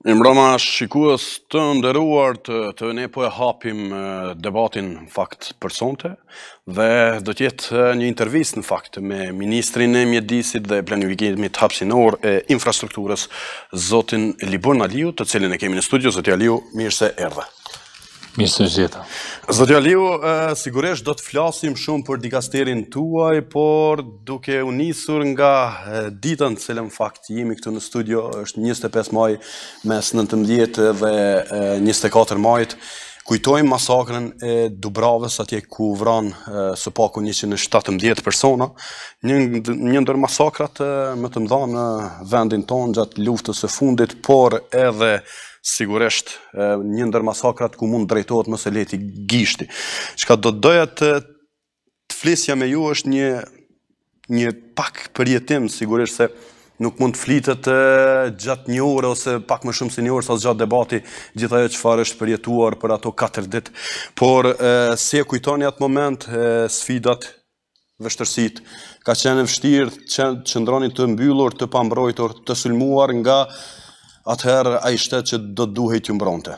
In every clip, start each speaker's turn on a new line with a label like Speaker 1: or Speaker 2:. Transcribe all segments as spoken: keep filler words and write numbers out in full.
Speaker 1: Imbroma shikues të nderuar të, të ne po e hapim debatin në fakt personte dhe do të jetë një intervistë në fakt me ministrin e mjedisit dhe planifikimit hapësinor e infrastrukturës zotin Liburn Aliu, të cilin e kemi në studio. Zoti Aliu, mirë se erdhe.
Speaker 2: Mirë se gjeta.
Speaker 1: Zoti Aliu, sigurisht do të flasim shumë për dikasterin tuaj, por duke u nisur nga ditën se në fakt jemi këtu në studio, është njëzet e pesë maj mes nëntëmbëdhjetë dhe njëzet e katër majit, kujtojmë masakrën e Dubravës, atje ku vran së paku njëqind e shtatëmbëdhjetë persona, një, një ndër masakrat më të mëdha në vendin tonë gjatë luftës së fundit, por edhe sigurisht një ndër masakrat ku mund drejtohet mëse leti gishti. Çka do të doja të, të flisja me ju është një, një pak përjetim, sigurisht se nuk mund të flitet gjatë një ore ose pak më shumë se një orë sa gjatë debati gjithë ajo çfarë është përjetuar për ato katër ditë. Por e, si e kujtoni atë moment, e, sfidat, vështërsitë, ka qenë vështirë që qëndroni të mbyllur, të pambrojtur, të sulmuar nga atëherë ai shtet që do të duhej t'ju mbronte.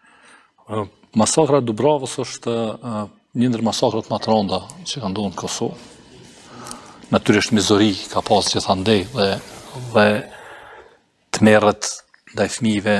Speaker 2: Masakra e Dubravës është një ndër masakrat më të rënda që kanë ndodhur në Kosovë. Natyrisht mizori ka pas gjithandej dhe dhe tmerret ndaj fëmijëve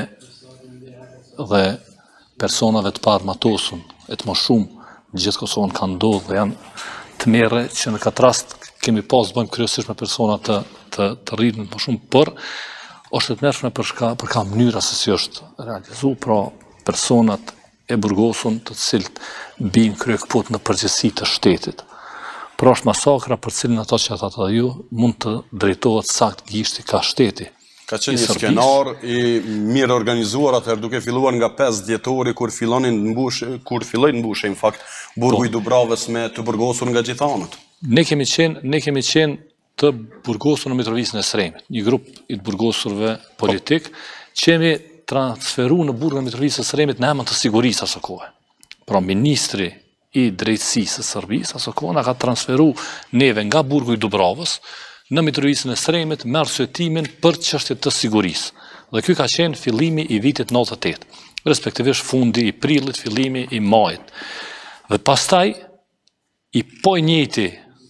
Speaker 2: dhe personave të paarmatosur, e të moshuar në gjithë Kosovën kanë ndodhur dhe janë tmerre që në këtë rast kemi pas bëjmë kryesisht me persona të të, të rritur më shumë, por është të mërshme për, shka, për ka mënyra se si është realizu, pra personat e burgosun të cilët bin krye këput në përgjithësi të shtetit. Pra është masakra për cilin ato që ata të ju mund të drejtohet sakt gishti ka shteti.
Speaker 1: Ka qenë një skenar i mirë organizuar atëherë, duke filluar nga pesë dhjetori kur fillonin mbush, kur filloi mbushej në fakt burgu i Dubravës me të burgosur nga gjithë anët.
Speaker 2: Ne kemi qenë, ne kemi qenë të burgosur në Mitrovisën e Sremit, një grup i të burgosurve politik, që jemi transferu në burgën e Mitrovisë e Sremit në emën të sigurisë asë kohë. Pra ministri i drejtësisë së Serbisë asë kohë na ka transferu neve nga burgu i Dubravës në Mitrovisën e Sremit me arsyetimin për çështjet të sigurisë. Dhe ky ka qenë fillimi i vitit nëntëdhjetë e tetë, respektivisht fundi i prillit, fillimi i majit. Dhe pastaj i po njëjti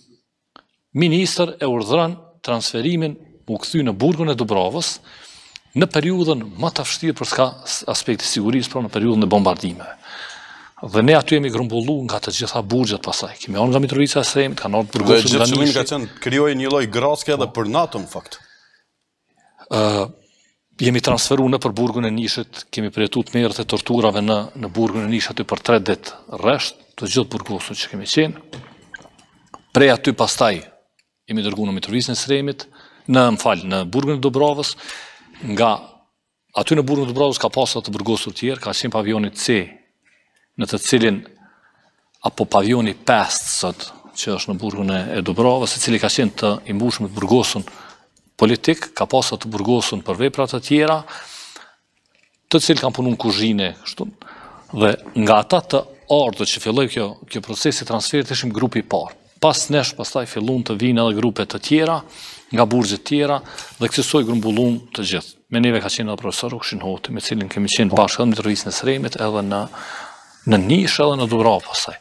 Speaker 2: ministër e urdhëron transferimin u kthy në burgun e Dubravës në periudhën më të vështirë për ska aspekti sigurisë, pra në periudhën e bombardimeve. Dhe ne aty jemi grumbulluar nga të gjitha burgjet pasaj. Kemi ardhur nga Mitrovica e Sremit, kanë ardhur burgosur nga
Speaker 1: Nishi. Dhe gjithë ka qenë krijojë një lloj graske edhe për NATO në fakt.
Speaker 2: Uh, jemi transferuar në për burgun e Nishit, kemi përjetuar tmerrët e torturave në në burgun e Nishit aty për tre ditë rresht, të gjithë burgosur që kemi qenë. Prej aty pastaj jemi dërguar në Mitrovisën e Sremit, në mfal, në burgun e Dubravës, nga aty në burgun e Dubravës ka pasur të burgosur tjerë, ka qenë pavioni C, në të cilin apo pavioni pesë sot, që është në burgun e Dubravës, i cili ka qenë të i mbushur me të burgosur politik, ka pasur të burgosur për vepra të tjera, të cilë kanë punuar në kuzhinë, kështu. Dhe nga ata të ardhur që filloi kjo kjo procesi transferit, ishim grupi i parë. Pas nesh, pastaj fillun të vinë edhe grupe të tjera, nga burgjet tjera, dhe kësaj grumbullun të gjithë. Me neve ka qenë edhe profesor Ukshin Hoti, me cilin kemi qenë bashkë edhe në Mitrovisën e Sremit, edhe në, në Nish, edhe në Dubravë pastaj.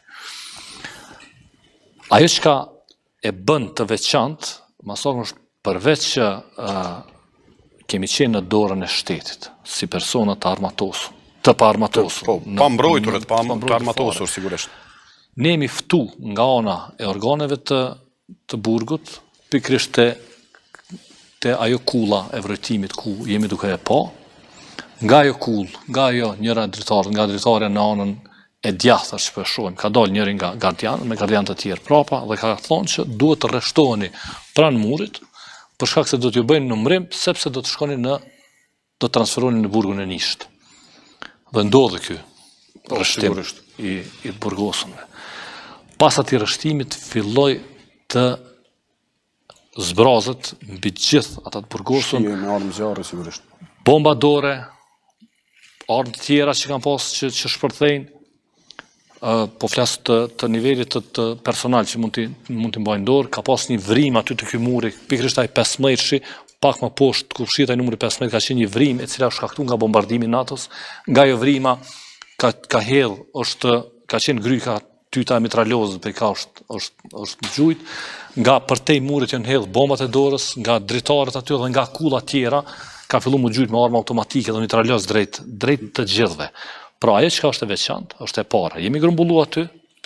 Speaker 2: Ajo çka e bën të veçantë, masakrën është përveç që uh, kemi qenë në dorën e shtetit, si persona të armatosur, të pa armatosur.
Speaker 1: Po, pa mbrojtur, të pa armatosur, sigurisht.
Speaker 2: Ne jemi ftu nga ana e organeve të, të burgut, pikrisht të, të ajo kulla e vrojtimit ku jemi duke e pa, nga ajo kull, nga ajo njëra dritarë, nga dritarja në anën e djathtë që përshojmë, ka dalë njëri nga gardian, me gardian të tjerë prapa, dhe ka thonë që duhet të rreshtoheni pranë murit, për shkak se do t'ju bëjnë numrim, sepse do të shkoni në, do të transferoni në burgun e Nishit. Dhe ndodhi ky rreshtim i, i burgosunve. Pas atij rreshtimit filloi të zbrazët mbi gjithë ata të burgosun.
Speaker 1: Me armë zjarri sigurisht.
Speaker 2: Bomba dore, armë të tjera që kanë pas që, që shpërthejnë, uh, po flas të, të nivelit të, të personal që mund të mund të mbajnë dorë, ka pas një vrim aty të ky muri, pikërisht ai pesëmbëdhjetë pak më poshtë kur fshihej numri pesëmbëdhjetë ka qenë një vrimë e cila është shkaktuar nga bombardimi i NATO-s. Nga ajo vrima ka ka hedh është ka qenë gryka tyta e mitralozës për ka është është është gjujt, nga përtej murit janë hedh bombat e dorës, nga dritarët aty dhe nga kulla tjera ka filluar më gjujt me armë automatike dhe mitralozë drejt drejt të gjithëve. Pra ajo çka është e veçantë, është e para. Jemi grumbulluar aty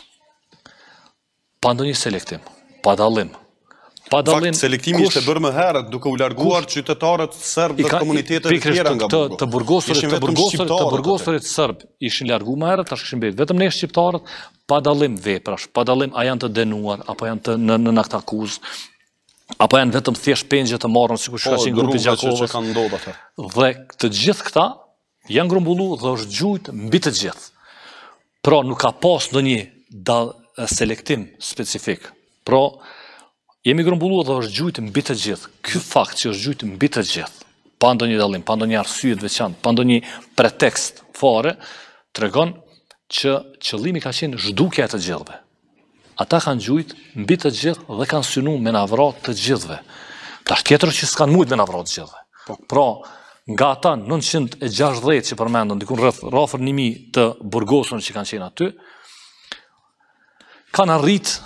Speaker 2: pa ndonjë selektim, pa dallim. Pa dallim.
Speaker 1: Fakt selektimi ishte bërë më herët duke u larguar qytetarët serb dhe komunitetet e tjera nga
Speaker 2: Burgos. Të burgosurit, të burgosurit, të burgosurit serb ishin larguar më herët, tash kishin mbetur vetëm ne shqiptarët, pa dallim veprash, pa dallim a janë të denuar apo janë të në në akt akuzë, apo janë vetëm thjesht pengje të marrën sikur ka qenë grupi Gjakovës. Dhe të gjithë këta janë grumbulluar dhe është gjujt mbi të gjithë. Pra nuk ka pas ndonjë selektim specifik. Pra jemi grumbulluar dhe është gjujt mbi të gjithë. Ky fakt që është gjujt mbi të gjithë, pa ndonjë dallim, pa ndonjë arsye të veçantë, pa ndonjë pretekst fare, tregon që qëllimi ka qenë zhdukja e të gjithëve. Ata kanë gjujt mbi të gjithë dhe kanë synuar me navrat të gjithëve. Tash tjetër që s'kan mujt me navrat të gjithëve. Pra, nga ata nëntëqind e gjashtëdhjetë që përmendën, diku rreth rrafër një mijë të burgosur që kanë qenë aty, kanë arrit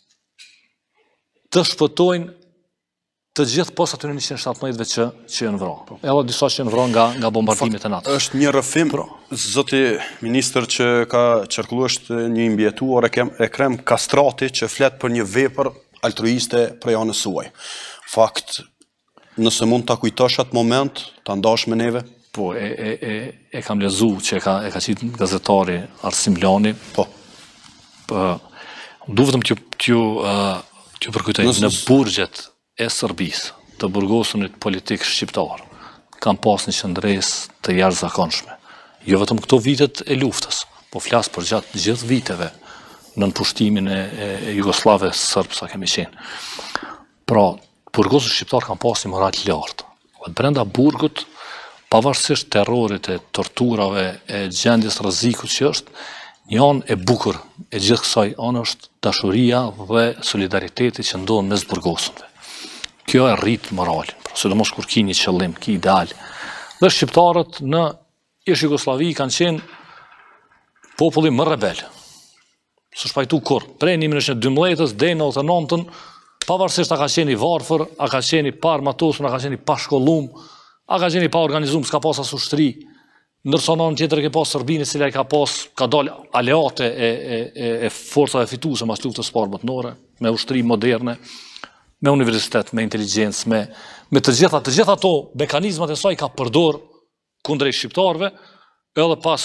Speaker 2: të shpëtojnë të gjithë posa të njëqind e shtatëmbëdhjetëve që që janë vrarë. Edhe disa që janë vrarë nga nga bombardimet e NATO.
Speaker 1: Është një rrëfim, zoti ministër, që ka qarkulluar është një imbjetuar Ekrem Kastrati që flet për një vepër altruiste prej anës suaj. Fakt, nëse mund ta kujtosh atë moment, ta ndash me neve?
Speaker 2: Po, e e e e kam lexuar që e ka e ka thënë gazetari Arsim Lani.
Speaker 1: Po.
Speaker 2: Po, du vetëm t'ju t'ju t'ju përkujtoj në burgjet e Serbisë, të burgosunit politik shqiptar, kanë pas një qëndresë të jashtëzakonshme. Jo vetëm këto vitet e luftës, po flas për gjatë gjithë viteve në pushtimin e, e Jugoslave sërb sa kemi qenë. Pra, burgosët shqiptar kanë pas një moral të lartë. Dhe brenda burgut, pavarësisht terrorit e torturave e gjendjes rrezikut që është, një anë e bukur e gjithë kësaj anë është dashuria dhe solidariteti që ndodhen mes burgosëve. Kjo e rrit moralin, pra sidomos kur ki një qëllim, ki ideal. Dhe shqiptarët në ish Jugosllavi kanë qenë populli më rebel. Së shpajtu kur, prej një mijë e dymbëdhjetës deri në nëntëdhjetë e nëntën, pavarësisht a ka qenë i varfër, a ka qenë i pa armatosur, a ka qenë i pa shkollum, a ka qenë i pa organizum, s'ka pas as ushtri. Ndërsa në anën tjetër ke pas Serbinë, e cila ka pas ka dalë aleate e e e, e forcave fituese mas luftës së parë botërore, me ushtri moderne, me universitet, me inteligjencë, me me të gjitha të gjitha ato mekanizmat e saj ka përdor kundrejt shqiptarëve, edhe pas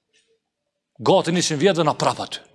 Speaker 2: gati njëqind vjetëve na prap aty.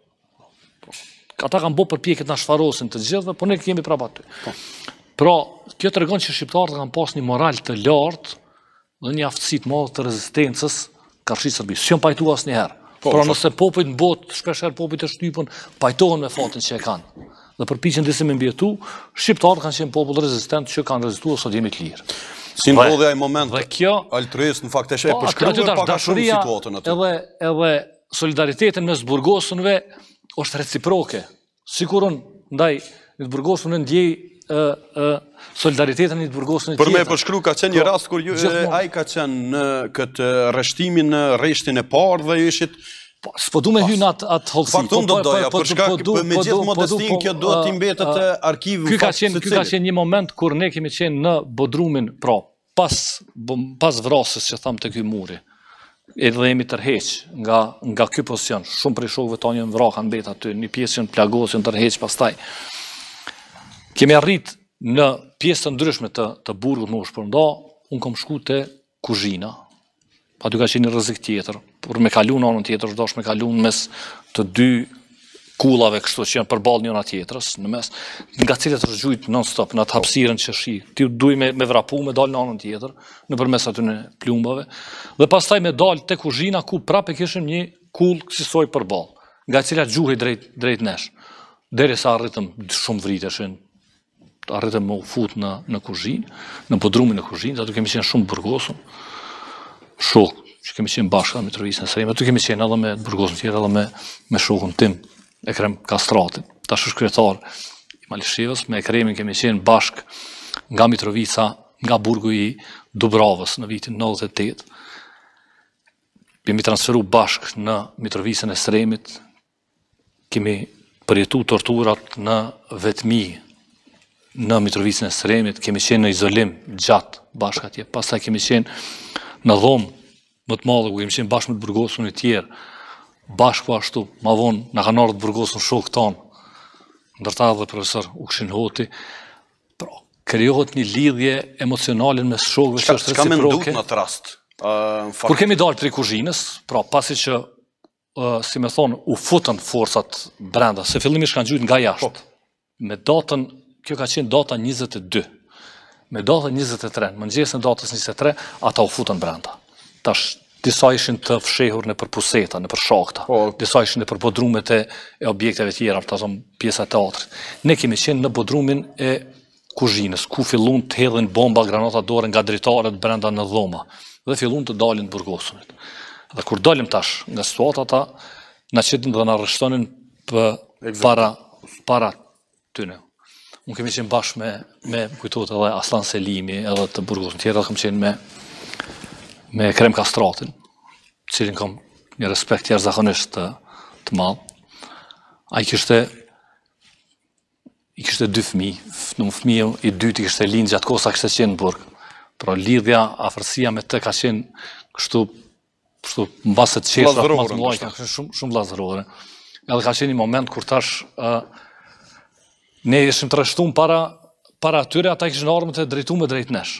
Speaker 2: Ata kanë bërë përpjekje të na shfarosin të gjithëve, por ne kemi prap aty. Pra, kjo tregon që shqiptarët kanë pas një moral të lartë dhe një aftësi të madhe të rezistencës karshi Serbisë. S'jon pajtu asnjëherë. Pra nëse popujt në botë, shpeshherë popujt e shtypën, pajtohen me fatin që e kanë. Dhe përpiqen disi me mbjetu, shqiptarët kanë qenë popull rezistent që kanë rezistuar sot jemi të lirë.
Speaker 1: Si ndodhi ai moment
Speaker 2: dhe kjo
Speaker 1: altruist në fakt e sheh përshkruar pak a shumë situatën aty.
Speaker 2: Edhe edhe solidaritetin mes burgosunëve është reciproke. Sikurun ndaj të burgosunëve ndjej ë ë solidaritetin e të burgosunit.
Speaker 1: Për me përshkruar ka qenë një rast kur ju ai ka qenë në këtë rreshtimin në rreshtin e parë dhe ju ishit
Speaker 2: s'po du me hyn atë atë hollësi.
Speaker 1: Fakton do doja, për shkak me gjithë modestin kjo duhet t'i mbetet te arkivi.
Speaker 2: Ky ka qenë ky ka qenë një moment kur ne kemi qenë në bodrumin, pra, pas pas vrasjes që tham te ky muri. Edhe jemi tërheq nga nga ky pozicion. Shumë prej shokëve tonë janë vrarë kanë mbet aty, një pjesë janë plagosur, janë tërheq pastaj. Kemi arrit në pjesë të ndryshme të të burgut më u shpërnda, un kam shku te kuzhina. Aty ka qenë një rrezik tjetër, por me kaluar në anën tjetër, dosh me kaluar mes të dy kullave kështu që janë përballë njëra tjetrës, në mes, nga cilat është gjujt non stop në atë hapësirën që shi. Ti duj me me vrapu, me dal në anën tjetër, nëpërmes aty në plumbave, dhe pastaj me dal te kuzhina ku prapë kishim një kull kësaj përballë, nga e cila gjuhej drejt drejt nesh. Derisa arritëm shumë vriteshin, arritëm më u fut në në kuzhinë, në podrumin e kuzhinës, aty kemi qenë shumë burgosur. Shok që kemi qenë bashkë me Mitrovica në Srem, aty kemi qenë edhe me burgosun tjetër, edhe me me shokun tim, Ekrem Kastrati, tash është kryetar i Malishevës, me Ekremin kemi qenë bashkë nga Mitrovica nga burgu i Dubravës në vitin nëntëdhjetë e tetë. Jemi transferu bashk në Mitrovicën e Sremit, kemi përjetu torturat në vetmi në Mitrovicën e Sremit, kemi qenë në izolim gjatë bashk atje, pastaj kemi qenë në dhomë më të madhe, ku kemi qenë bashkë me të burgosun e tjerë, bashkë po ashtu, ma vonë në kanë ardhur të burgosun shokë tonë, ndërta dhe profesor Ukshin Hoti, pra, krijohet një lidhje emocionale mes shokëve që është
Speaker 1: reciproke. Çka mendut në atë rast?
Speaker 2: Uh, Kur kemi dalë prej kuzhinës, pra pasi që, uh, si me thonë, u futën forcat brenda, se fillimisht kanë gjujt nga jashtë. Me datën, kjo ka qenë data njëzet e dy. Me datën njëzet e tre, në mëngjesën datës njëzet e tre, ata u futën brenda. Tash, disa ishin të fshehur në për puseta, në për shakta, oh. Disa ishin në për bodrumet e, e objekteve tjera, të thonë pjesa e teatrit. Ne kemi qenë në bodrumin e kuzhinës, ku fillun të hedhin bomba, granata dore nga dritaret brenda në dhoma, dhe fillun të dalin të burgosunit. Dhe kur dalim tash nga situata ata, na qetin dhe na arreshtonin për para, para tyne. Unë kemi qenë bashkë me, me kujtot edhe Aslan Selimi, edhe të burgosunit tjera, dhe kemi qenë me me Krem Kastratin, cilin kam një respekt jashtëzakonisht të, të madh. Ai kishte i kishte dy fëmijë, në fëmijë i dytë i kishte lind gjatë kohës sa kishte qenë në burg. Pra lidhja, afërsia me të ka qenë kështu, kështu mbase të qeshra më të mëdha, ka qenë shumë shumë vllazërore. Edhe ka qenë një moment kur tash uh, ne ishim të rreshtuar para para atyre, ata kishin armët e drejtuar drejt nesh.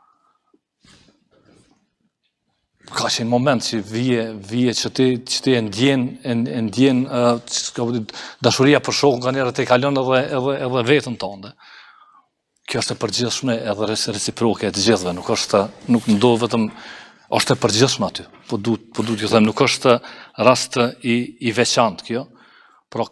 Speaker 2: Ka qenë moment që vije, vije që ti, që ti e ndjen, e ndjen uh, dashuria për shokun ka njerë të i kalon edhe, edhe, edhe vetën tënde. Kjo është e përgjithshme edhe reciproke e të gjithëve, nuk është, nuk ndodh vetëm, është e përgjithshme aty, po duhet, po duhet ju them, nuk është rast i, i veçantë kjo, por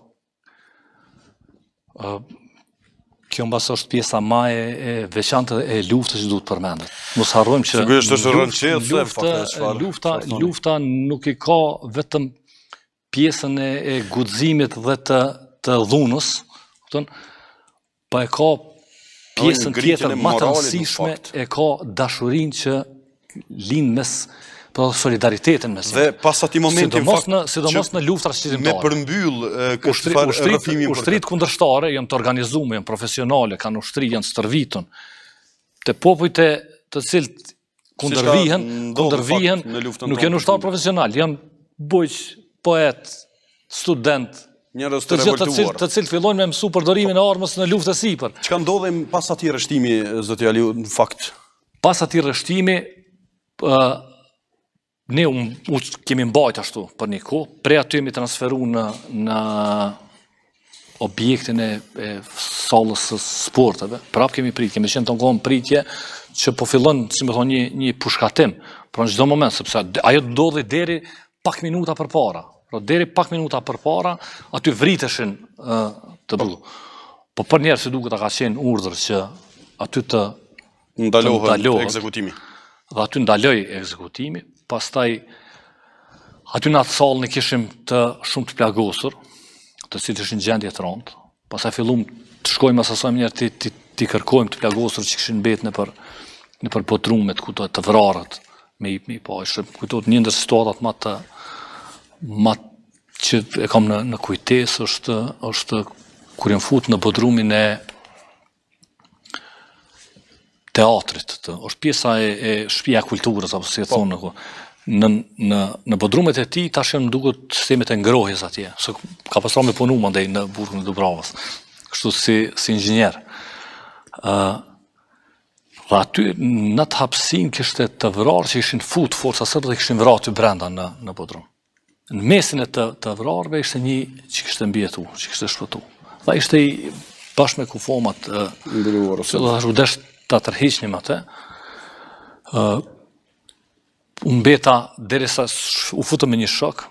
Speaker 2: uh, kjo mbas është pjesa më e, e veçantë e luftës që duhet përmendet. Mos harrojmë që lufta, lufta, lufta nuk i ka vetëm pjesën e, e guximit dhe të, të dhunës, pa e ka pjesën tjetër më të rëndësishme, e ka dashurinë që lind mes, për solidaritetin mes.
Speaker 1: Dhe pas atij momenti
Speaker 2: sidomos në sidomos në luftra shqiptare.
Speaker 1: Me përmbyll këtë çfarë rrëfimi për
Speaker 2: ushtrit kundërshtar janë të organizuar, janë profesionale, kanë ushtri, janë stërvitur. Te popujt e të cilët kundërvihen, kundërvihen, nuk janë ushtar profesional, janë bujq, poet, student,
Speaker 1: njerëz të revoltuar,
Speaker 2: të cilët fillojnë me mësu përdorimin e armës në luftë sipër.
Speaker 1: Çka ndodhi pas atij rreshtimi, zoti Aliu, në fakt?
Speaker 2: Pas atij rreshtimi, uh, ne um, u kemi mbajt ashtu për një kohë, prej aty mi transferu në, në objektin e, e sallës së sporteve. Prap kemi prit, kemi qenë të ngon pritje që po fillon, si më thonë, një, një pushkatim, pra në çdo moment, sepse ajo ndodhi deri pak minuta përpara. Pra deri pak minuta përpara, aty vriteshin uh, të burgu. Po për njerë se duket ka qenë urdhër që aty të
Speaker 1: ndalohet ekzekutimi.
Speaker 2: Dhe aty ndaloj ekzekutimi, pastaj aty në atë sallë ne kishim të shumë të plagosur, të cilët ishin gjendje të rëndë. Pastaj fillum të shkojmë asaj mënyrë ti ti ti kërkojmë të plagosur që kishin mbetë në për në për bodrumet ku të vrarët me i pa. Kujtohet një ndër situatat më të ma që e kam në, në kujtesë është, është kur jam fut në bodrumin e teatrit, të, është pjesa e, e shtëpia e kulturës, apo si e thonë, në, në, në bodrumet e tij tash janë duket sistemet e ngrohjes atje, se ka pasur me punu mandej në burgun e Dubravës, kështu si, si inxhinier. Uh, dhe aty në të hapsin kishte të vrarë që ishin fut forca sërbe dhe kishin vrarë aty brenda në, në bodrum. Në mesin e të, të vrarëve ishte një që kishte mbjetu, që kishte shpëtu. Dhe ishte i bashkë me kufomat, që dhe u desh të tërheqnim atë, uh, u mbeta derisa u futëm me një shok,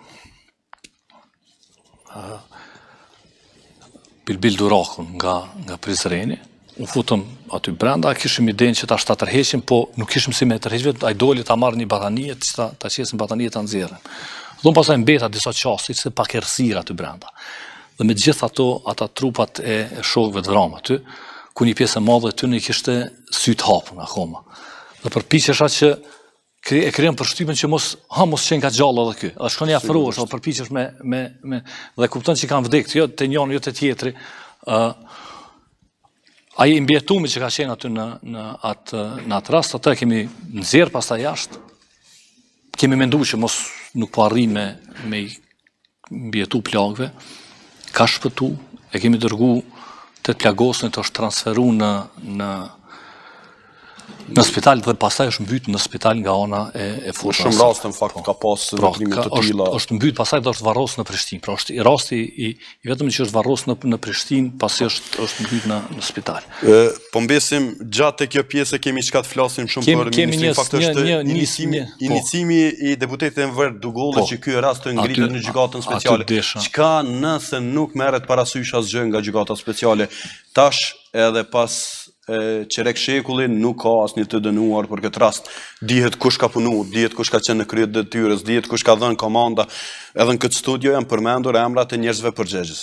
Speaker 2: uh, Bilbil Durakun nga, nga Prizreni, u futëm aty brenda, kishim idenë që ta shta tërheqim, po nuk kishim si me tërheqim, a i doli ta marrë një batanije, ta, ta qesim batanije të nxjerrim. Dhe pasaj mbeta disa qasë, ishte pak errësira aty brenda. Dhe me gjithë ato, ata trupat e, e shokëve të vramë aty, ku një pjesë e madhe të tyre kishte syt hapur akoma. Dhe përpiqesha që e krijon përshtypjen që mos ha mos qenë ka gjallë edhe ky. Edhe shkon i afrohesh, apo përpiqesh me me me dhe kupton që kanë vdekur, jo te njëri, jo te tjetri. ë Ai imbjetumi që ka qenë aty në në atë në atë rast, atë kemi nxjerr pastaj jashtë. Kemi menduar që mos nuk po arrim me me mbjetu plagëve. Ka shpëtu, e kemi dërguar te plagosën të është transferuar në në në spital dhe pastaj është mbyt në spital nga ana e e forcës.
Speaker 1: Në shumë raste në fakt ka pas veprime të tilla.
Speaker 2: Është mbyt pastaj do është varros në Prishtinë. Pra është i rasti i, i vetëm që është varros në në Prishtinë, pasi është është mbyt në në spital.
Speaker 1: Ë po mbesim gjatë kjo pjesë kemi çka të flasim shumë
Speaker 2: Kemi-
Speaker 1: për
Speaker 2: kemi
Speaker 1: ministrin.
Speaker 2: një-
Speaker 1: Fakt është
Speaker 2: një- një-
Speaker 1: inicimi
Speaker 2: një- po.
Speaker 1: inicimi i deputetit Enver Dugolli
Speaker 2: Po.
Speaker 1: që ky rast të ngritet
Speaker 2: Aty-
Speaker 1: në gjykatën
Speaker 2: aty
Speaker 1: speciale.
Speaker 2: desha.
Speaker 1: Çka nëse nuk merret parasysh asgjë nga gjykata speciale? Tash edhe pas e, qerek shekulli nuk ka asnjë të dënuar për këtë rast. Dihet kush ka punu, dihet kush ka qenë në krye të detyrës, dihet kush ka dhënë komanda. Edhe në këtë studio janë përmendur emrat e njerëzve përgjegjës.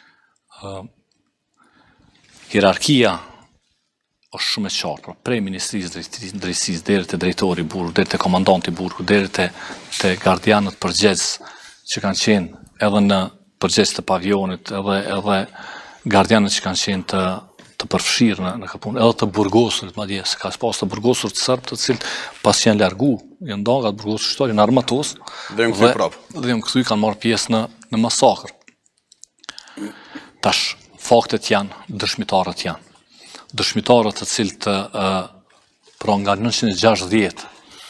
Speaker 2: Hierarkia është shumë e qartë, pra prej Ministrisë drejt- Drejtësisë deri te drejtori i burgut, deri te komandanti i burgut, deri te te gardianët përgjegjës që kanë qenë edhe në përgjegjës të pavionit, edhe edhe gardianët që kanë qenë të të përfshirë në, në kapun, edhe të burgosurit, madje se ka pas të burgosurit të Serb, të cilët pas janë largu, janë nda nga të burgosurit shtori në armatos,
Speaker 1: Dhe në kthy prapë.
Speaker 2: dhe në kthy kanë marrë pjesë në në masakër. Tash faktet janë, dëshmitarët janë. Dëshmitarët të cilët uh, pra nga nëntëqind e gjashtëdhjetë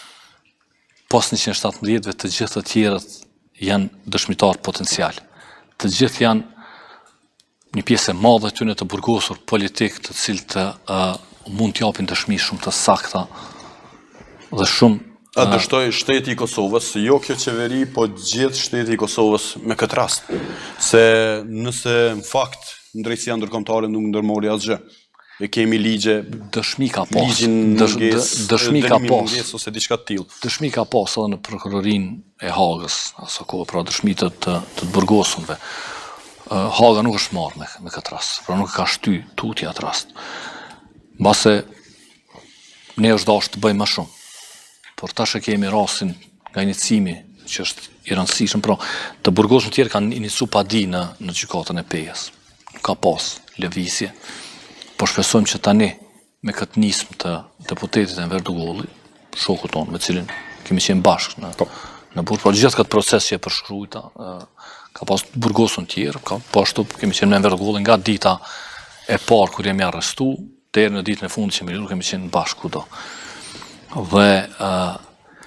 Speaker 2: pas njëqind e shtatëmbëdhjetë të gjithë të tjerët janë dëshmitarë potencial. Të gjithë janë një pjesë e madhe tyre të burgosur politik të cilët uh, mund t'japin dëshmi shumë të sakta dhe shumë
Speaker 1: A dështoj shteti i Kosovës, jo kjo qeveri, po gjithë shteti i Kosovës me këtë rast. Se nëse në fakt në drejtësia ndërkombëtare nuk ndërmori asgjë. E kemi ligje,
Speaker 2: dëshmi ka pas.
Speaker 1: ligjin
Speaker 2: Dësh-
Speaker 1: munges,
Speaker 2: dë- dëshmi ka
Speaker 1: dënimin
Speaker 2: pas.
Speaker 1: munges ose diçka të tillë.
Speaker 2: Dëshmi ka pas edhe në prokurorinë e Hagës, aso kohë, pra dëshmi të të, të burgosunve. Uh, Haga nuk është marrë me, me këtë rast, pra nuk ka shty tutje atë rast. Mbase ne është dashur të bëjmë më shumë. Por tash e kemi rastin nga inicimi që është i rëndësishëm, pra të burgosun tjerë kanë inicu pa di në, në gjykatën e Pejës. Nuk ka pas lëvizje. Po shpresojmë që tani me këtë nismë të deputetit Enver Dugolli, shoku tonë me cilin kemi qenë bashkë në në burg, por gjithë këtë proces që e përshkruajta, ka pas burgosun tjerë, ka po ashtu kemi qenë me Enver Dugolli nga dita e parë kur jemi arrestu, deri në ditën e fundit që më liru kemi qenë bashkë kudo. Dhe uh,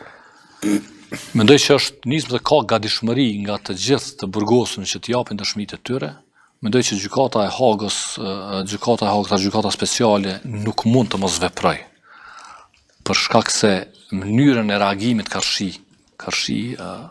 Speaker 2: mendoj që është nismë dhe ka gatishmëri nga të gjithë të burgosun që të japin dëshmitë e tyre. Mendoj që gjykata e Hagës, uh, gjykata e Hagës, gjykata speciale nuk mund të mos veproj. Për shkak se mënyrën e reagimit ka shi, ka shi uh,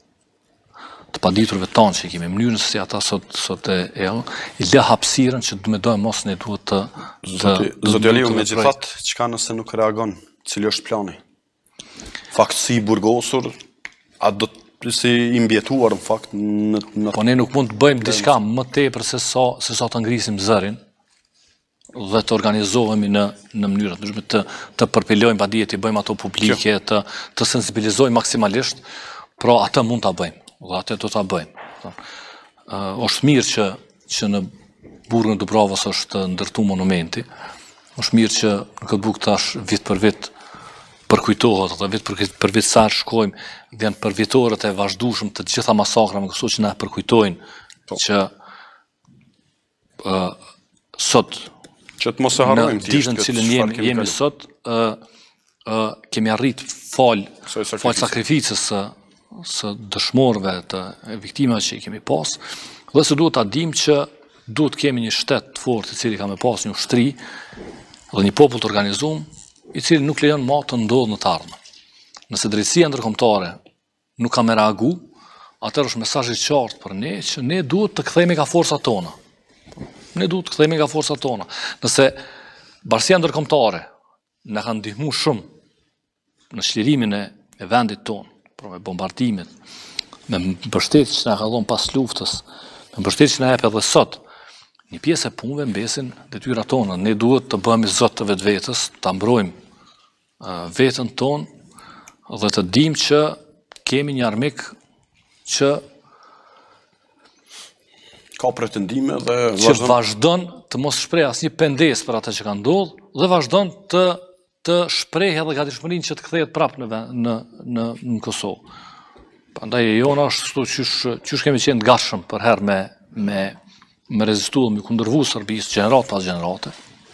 Speaker 2: të paditurve tanë që kemi, mënyrën se si ata sot, sot e, e i lë hapësirën që me dojë mos ne duhet të...
Speaker 1: Zoti, Zoti Aliu, me gjithat, çka nëse nuk reagon, cili është plani? Fakt si burgosur, a do të si i mbjetuar në fakt në, në...
Speaker 2: Po ne nuk mund të bëjmë diçka më tepër se sa se sa të ngrisim zërin dhe të organizohemi në në mënyrë të ndryshme të të përpilojmë padije të bëjmë ato publike, të të sensibilizojmë maksimalisht, pra atë mund ta bëjmë, dhe atë do ta bëjmë. Uh, është mirë që që në burgun e Dubravës është ndërtuar monumenti. Është mirë që në këtë burg tash vit për vit përkujtohet, dhe vit për, për vit sa shkojmë, dhe janë për vitoret e vazhdueshëm të gjitha masakrave, kështu që na përkujtojnë që uh, sot
Speaker 1: që të mos e harrojmë
Speaker 2: në ditën cilën jemi, jemi sot, uh, uh, kemi arrit fal fal sakrificës së së dëshmorëve të viktimave që i kemi pas, dhe se duhet ta dimë që duhet kemi një shtet të fortë i cili ka me pas një ushtri dhe një popull të organizuar i cili nuk lejon ma të ndodhë në të ardhmen. Nëse drejtësia ndërkombëtare nuk ka me reagu, atër është mesazh i qartë për ne që ne duhet të kthehemi nga forcat tona. Ne duhet të kthehemi nga forcat tona. Nëse bashkia ndërkombëtare na ka ndihmuar shumë në çlirimin e, e vendit tonë, për me bombardimet, me mbështetjen që na ka dhënë pas luftës, me mbështetjen që na jep edhe sot, një pjesë e punëve mbesin detyra tona. Ne duhet të bëhemi zot të vetvetes, ta mbrojmë uh, veten tonë dhe të dimë që kemi një armik që
Speaker 1: ka pretendime dhe
Speaker 2: që vazhdon të mos shpreh asnjë pendes për atë që ka ndodhur dhe vazhdon të të shprehë edhe gatishmërinë që të kthehet prapë në në në në Kosovë. Prandaj e jona është qysh qysh kemi qenë të gatshëm për herë me me me rezistuar me kundërvu Serbisë gjenerat pas gjenerate.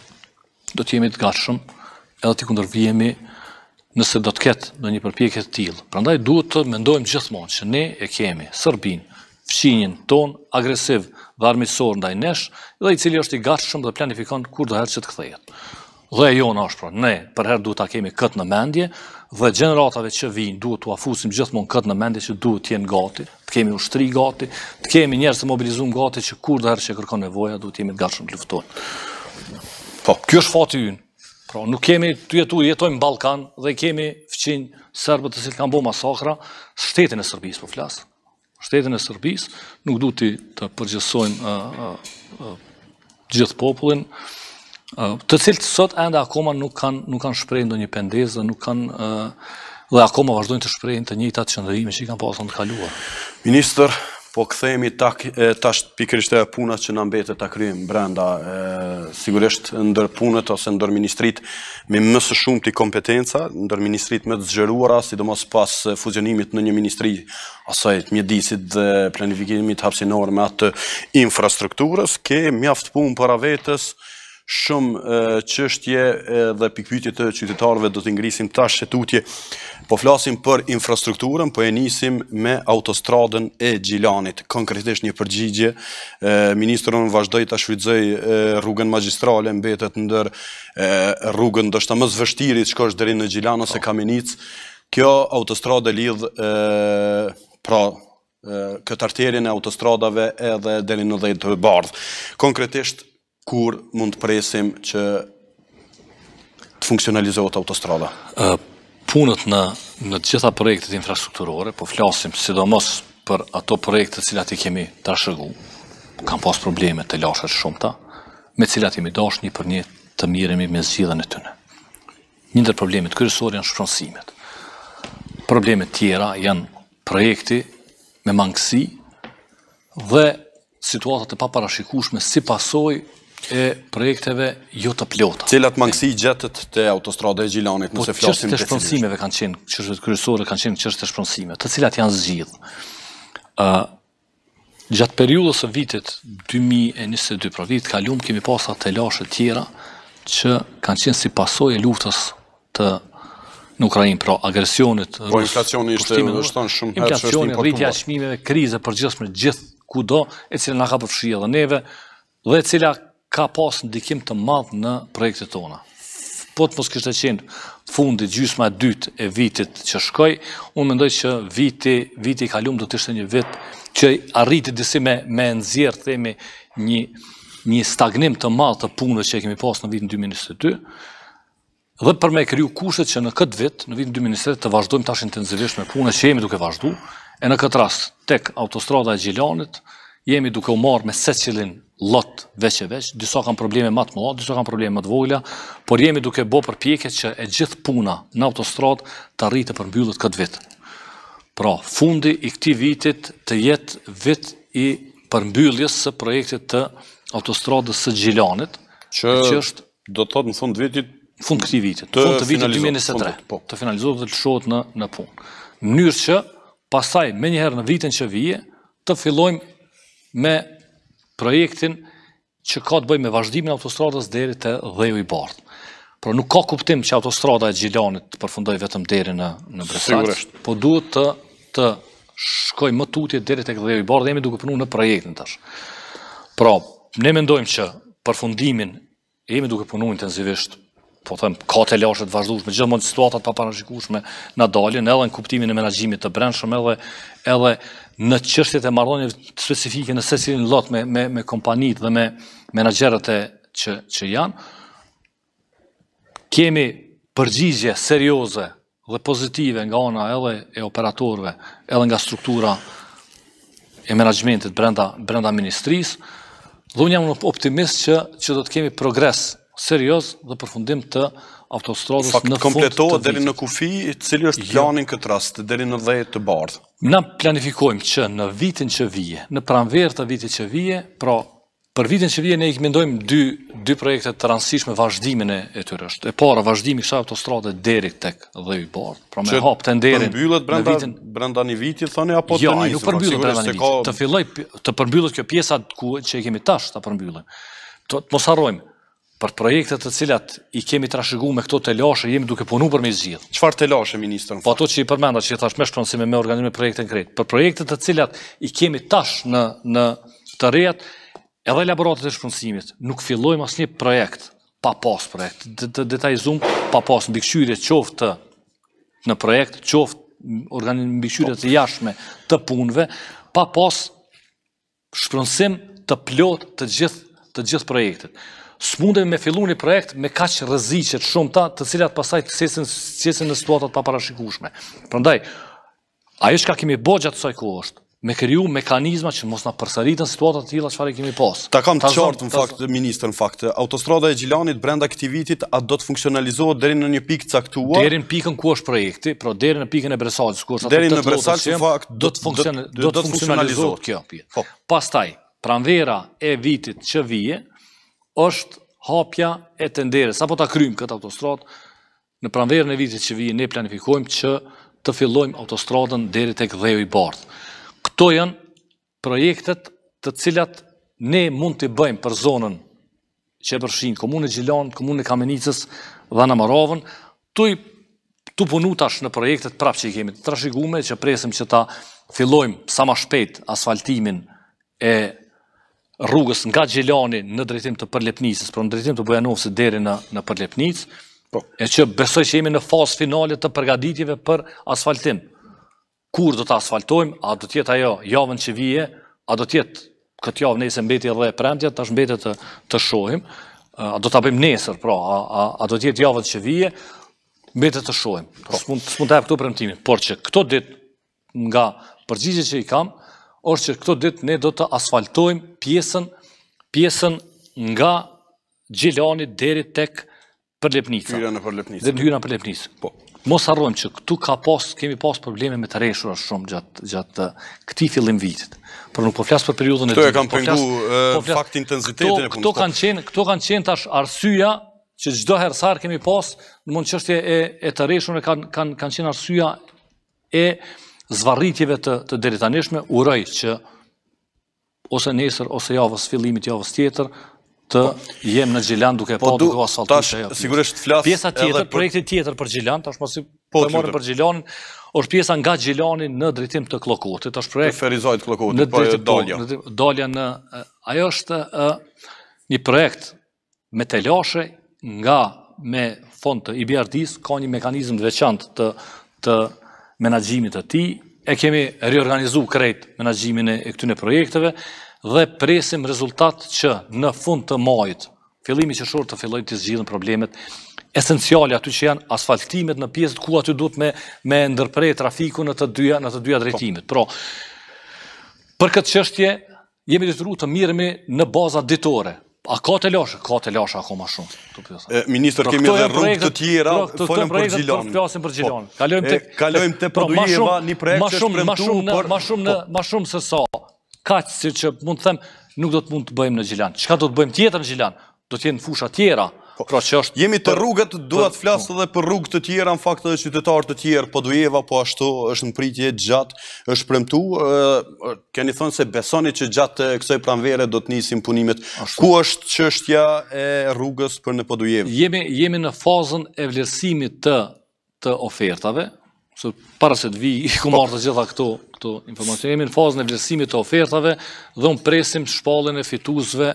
Speaker 2: Do të jemi të gatshëm edhe të kundërvihemi nëse do të ketë ndonjë përpjekje të tillë. Prandaj duhet të mendojmë gjithmonë që ne e kemi Serbinë, fqinjen ton agresiv dhe armiqësor ndaj nesh, dhe i cili është i gatshëm dhe planifikon kur do herë që të kthehet. Dhe e jona është pra, ne për herë duhet ta kemi këtë në mendje dhe gjeneratave që vijnë duhet t'u afusim gjithmonë këtë në mendje që duhet të jenë gati, të kemi ushtri gati, të kemi njerëz të mobilizuar gati që kur do herë që kërkon nevoja duhet të jemi të gatshëm të luftojmë. Po, ky është fati ynë. Pra, nuk kemi të jetu, jetojmë në Ballkan dhe kemi fqinj serbët të cilët kanë bërë masakra, shtetin e Serbisë po flas. Shtetin e Serbisë nuk duhet të, të përgjithsojmë uh, uh, uh, gjithë popullin, uh, të cilët sot ende akoma nuk kanë nuk kanë shprehur ndonjë pendezë dhe nuk kanë uh, dhe akoma vazhdojnë të shprehin të njëjtat qëndrime që i kanë pasur të kaluar.
Speaker 1: Ministër, po kthehemi tak tash pikërisht e punat që na mbetet ta kryejmë brenda, e, sigurisht ndër punët ose ndër ministritë me më së shumti kompetenca, ndër ministritë më të zgjeruara, sidomos pas fuzionimit në një ministri asaj të mjedisit dhe planifikimit hapësinor me atë infrastrukturës, ke mjaft punë para vetes. Shumë çështje dhe pikpyetje të qytetarëve do t'i ngrisim tash se tutje. Po flasim për infrastrukturën, po e nisim me autostradën e Gjilanit. Konkretisht një përgjigje, ministrën vazhdoi ta shfrytëzoj rrugën magjistrale, mbetet ndër rrugën ndoshta më së vështirë të shkosh deri në Gjilan ose Kamenic. Kjo autostradë lidh pra këtë arterien e autostradave edhe deri në dhjetë të bardh. Konkretisht kur mund të presim që të funksionalizohet autostrada?
Speaker 2: Uh, punët në, në gjitha projektet infrastrukturore, po flasim sidomos për ato projekte të cilat i kemi trashëguar, kanë pas probleme të lashët shumëta, me cilat jemi dashur një për një të miremi me zgjidhjen e tyre. Një ndër problemet kryesore janë shpronësimet. Problemet tjera janë projekti me mangësi dhe situatat e paparashikueshme si pasojë e projekteve jo të plota.
Speaker 1: Cilat mangësi gjetët të autostrada e Gjilanit, nëse flasim
Speaker 2: të shpronësimeve kanë qenë, çështjet kryesore kanë qenë çështjet e shpronësimeve, të cilat janë zgjidhur. Ë uh, gjatë periudhës së vitit dy mijë e njëzet e dy, pra vit kaluam, kemi pasur të lashë tjera që kanë qenë si pasojë e luftës të në Ukrainë, pra agresionit.
Speaker 1: Po inflacioni ishte vështon shumë herë çështje
Speaker 2: importuar. Rritja e çmimeve, krize përgjithshme gjithë kudo, e cila na ka përfshirë edhe neve dhe e cila ka pas ndikim të madh në projektet tona. Po të mos kishte qenë fundi gjysma e dytë e vitit që shkoi, unë mendoj që viti viti i kaluar do të ishte një vit që arriti disi me me nxjerr themi një një stagnim të madh të punëve që kemi pas në vitin dy mijë e njëzet e dy. Dhe për me kriju kushtet që në këtë vit, në vitin dy mijë e njëzet e tre, të vazhdojmë tash intensivisht me punën që jemi duke vazhduar, e në këtë rast tek autostrada e Gjilanit jemi duke u marrë me secilin lot veç e veç, disa kanë probleme më të mëdha, disa kanë probleme më të vogla, por jemi duke bërë përpjekje që e gjithë puna në autostradë të arritë të përmbyllet këtë vit. Pra, fundi i këtij vitit të jetë vit i përmbylljes së projektit të autostradës së Gjilanit,
Speaker 1: që,
Speaker 2: që është
Speaker 1: do të thotë në fund vitit
Speaker 2: fund këtij vitit, fund të vitit dy mijë e njëzet e tre, po. Të finalizohet dhe të shohet në në punë. Në mënyrë që pastaj menjëherë në vitin që vije të fillojmë me projektin që ka të bëjë me vazhdimin e autostradës deri te Dheju i Bardh. Por nuk ka kuptim që autostrada e Gjilanit të përfundojë vetëm deri në në Bresac, po duhet të të shkojë më tutje deri tek Dheju i Bardh, jemi duke punuar në projektin tash. Pra, ne mendojmë që përfundimin jemi duke punuar intensivisht, po them ka të lashë të vazhdueshme, gjithmonë situatat paparashikueshme na dalin, edhe në kuptimin e menaxhimit të brendshëm, edhe edhe në çështjet e marrëdhënieve specifike në secilin lot me me me kompanitë dhe me menaxherët e që që janë. Kemi përgjigje serioze dhe pozitive nga ana edhe e operatorëve, edhe nga struktura e menaxhmentit brenda brenda ministrisë, Dhe unë jam optimist që, që do të kemi progres serioz dhe përfundim të autostradës
Speaker 1: Fakt,
Speaker 2: në fund të
Speaker 1: kompletohet deri
Speaker 2: vitit.
Speaker 1: në kufi, cili është plani në këtë rast, deri në dhjetë të bardhë.
Speaker 2: Na planifikojmë që në vitin që vije, në pranverë të vitit që vije, pra për vitin që vije ne i mendojmë dy, dy projekte të rëndësishme vazhdimin e, e tyre është. E para vazhdimi i kësaj autostrade deri tek Dheu i Bardh, pra me hap tenderin.
Speaker 1: Përmbyllet brenda
Speaker 2: në vitin
Speaker 1: brenda një viti thoni apo
Speaker 2: jo,
Speaker 1: të nisë?
Speaker 2: Jo, nuk përmbyllet brenda një viti. Ka... Të filloj të përmbyllet kjo pjesa ku që e kemi tash ta përmbyllim. Të mos harrojmë për projekte të cilat i kemi trashëguar me këto telashe, jemi duke punuar për me zgjidh.
Speaker 1: Çfarë telashe ministër?
Speaker 2: Po ato që i përmenda që i thash me shpronësime me organizme projekte konkret. Për projekte të cilat i kemi tash në në të rejat, edhe elaboratet e shpronësimit, nuk fillojmë asnjë projekt pa pas projekt, të detajzuar pa pas mbikëqyrje qoftë në projekt, qoftë organizme mbikëqyrje të jashtme të punëve, pa pas shpronësim të plot të gjithë të gjithë projektet. S'mundemi me fillu një projekt me kaq rreziqe të shumta, të cilat pastaj të sesin sesin në situata të paparashikueshme. Prandaj, ajo që kemi bërë gjatë kësaj kohe është me kriju mekanizma që mos na përsëritën situata të tilla çfarë kemi pas.
Speaker 1: Ta kam të qartë në fakt ministër, në fakt, autostrada e Gjilanit brenda këtij vitit a do të funksionalizohet deri në një pikë caktuar?
Speaker 2: Deri në pikën ku është projekti, pra deri në pikën e Bresalës, ku është
Speaker 1: deri në Bresalës në fakt
Speaker 2: do të do të funksionalizohet kjo pjesë. Pastaj, pranvera e vitit që vije është hapja e tenderës, apo ta kryjmë këtë autostradë. Në pranverën e vitit që vije ne planifikojmë që të fillojmë autostradën deri tek Dheu i Bardh. Këto janë projektet të cilat ne mund të bëjmë për zonën që e përfshin komunën e Gjilanit, komunën e Kamenicës dhe Namarovën, tu tu punu tash në projektet prapë që i kemi të trashëguar, që presim që ta fillojmë sa më shpejt asfaltimin e rrugës nga Gjilani në drejtim të Përlepnisës, për në drejtim të Bujanovësit deri në në Përlepnicë, e që besoj që jemi në fazë finale të përgatitjeve për asfaltim. Kur do të asfaltojmë, a do tjetë ajo javën që vije, a do tjetë këtë javë nesër mbeti edhe e premtja, tash mbetet të, të shohim, a do të bëjmë nesër, pra, a, a, a do tjetë javën që vije, mbetet të shohim. S'mund të e këtu premtimin, por që këto ditë nga përgjigje që i kam, është që këto ditë ne do të asfaltojmë pjesën, pjesën nga Gjilani deri tek Përlepnica.
Speaker 1: Hyra në Përlepnicë.
Speaker 2: Dhe në hyra në Përlepnicë. Po. Mos harrojmë që këtu ka pas, kemi pas probleme me të rreshura shumë gjatë gjatë këtij fillim vitit. Por nuk po flas për periudhën e
Speaker 1: dytë. Këto e kanë pengu fakt intensitetin e punës.
Speaker 2: Këto kanë qenë, këto kanë qenë tash arsyeja që çdo herë sa kemi pas, në mund çështje e e të rreshura kanë kanë kanë qenë arsyeja e zvarritjeve të të deritanishme. Uroj që ose nesër ose javës fillimit javës tjetër të jem në Gjilan duke pa duke asfaltuar.
Speaker 1: Tash sigurisht flas
Speaker 2: pjesa tjetër, projekti tjetër për Gjilan, tash pasi po marrim për Gjilanin, është pjesa nga Gjilani në drejtim të Kllokotit, është projekt
Speaker 1: Ferizajt Kllokotit, po dalja.
Speaker 2: Dalja në ajo është një projekt me telashe nga me fond të I B R D-s, ka një mekanizëm të veçantë të të menaxhimit të tij. E kemi riorganizuar krejt menaxhimin e këtyre projekteve dhe presim rezultat që në fund të majit, fillimi qershor të fillojë të zgjidhen problemet esenciale aty që janë asfaltimet në pjesët ku aty duhet me me ndërprer trafikun në të dyja në të dyja drejtimet. Pra, për këtë çështje jemi detyruar të mirëmi në baza ditore. A ka të lashe? Ka të lashe akoma shumë.
Speaker 1: Ministër, kemi edhe rrugë të tjera, folëm për Gjilanin.
Speaker 2: Flasim për Gjilanin.
Speaker 1: Kalojmë te Podujeva, një projekt që është premtuar,
Speaker 2: ma shumë ma shumë se sa kaq si që mund të them, nuk do të mund të bëjmë në Gjilan. Çka do të bëjmë tjetër në Gjilan? Do të jenë fusha tjera. Pra që është
Speaker 1: jemi të rrugët, dua të flas edhe për rrugë të tjera, në fakt edhe qytetarë të tjerë, Podujeva po ashtu është në pritje gjatë, është premtuar, keni thënë se besoni që gjatë kësaj pranvere do të nisin punimet. Ku është çështja e rrugës për në Podujevë?
Speaker 2: Jemi jemi në fazën e vlerësimit të të ofertave. Se para se të vi, ku marrë të gjitha këto, këto informacione, jemi në fazën e vlerësimit të ofertave dhe unë presim shpalljen e fituesve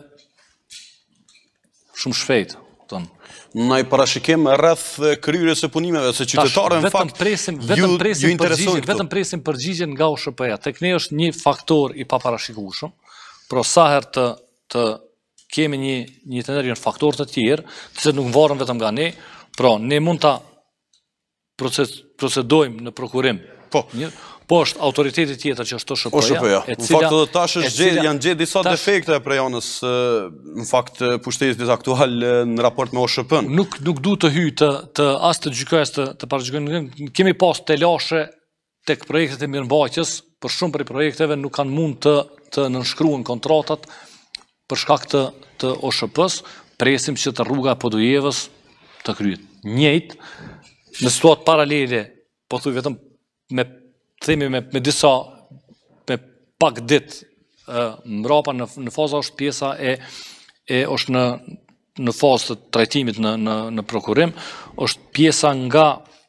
Speaker 2: shumë shpejt.
Speaker 1: Na i parashikim rreth kryerjes së punimeve, se qytetarët në fakt
Speaker 2: presim, vetëm presim përgjigjen, vetëm presim përgjigjen nga O S H P-ja. Tek ne është një faktor i paparashikueshëm, por sa herë të të kemi një një tendencë në faktorë të tjerë, që nuk varen vetëm nga ne, pra ne mund ta proces, procedojmë në prokurim.
Speaker 1: Po,
Speaker 2: Po është autoriteti tjetër që është O S H
Speaker 1: P-ja. Në fakt edhe tash janë gjetë disa defekte për janës në fakt pushtetit aktual në raport me O S H P-n.
Speaker 2: Nuk nuk du të hy të të as të gjykojës të të paragjykojnë. Kemi pas të lashe tek projektet e mirëmbajtjes, për shumë prej projekteve nuk kanë mund të të nënshkruan kontratat për shkak të të O S H P-s, presim që të rruga e Podujevës të kryet. Njëjtë në situatë paralele, po thuj vetëm me themi me, me disa me pak ditë mbrapa në në faza është pjesa e e është në në fazë të trajtimit në në në prokurim, është pjesa nga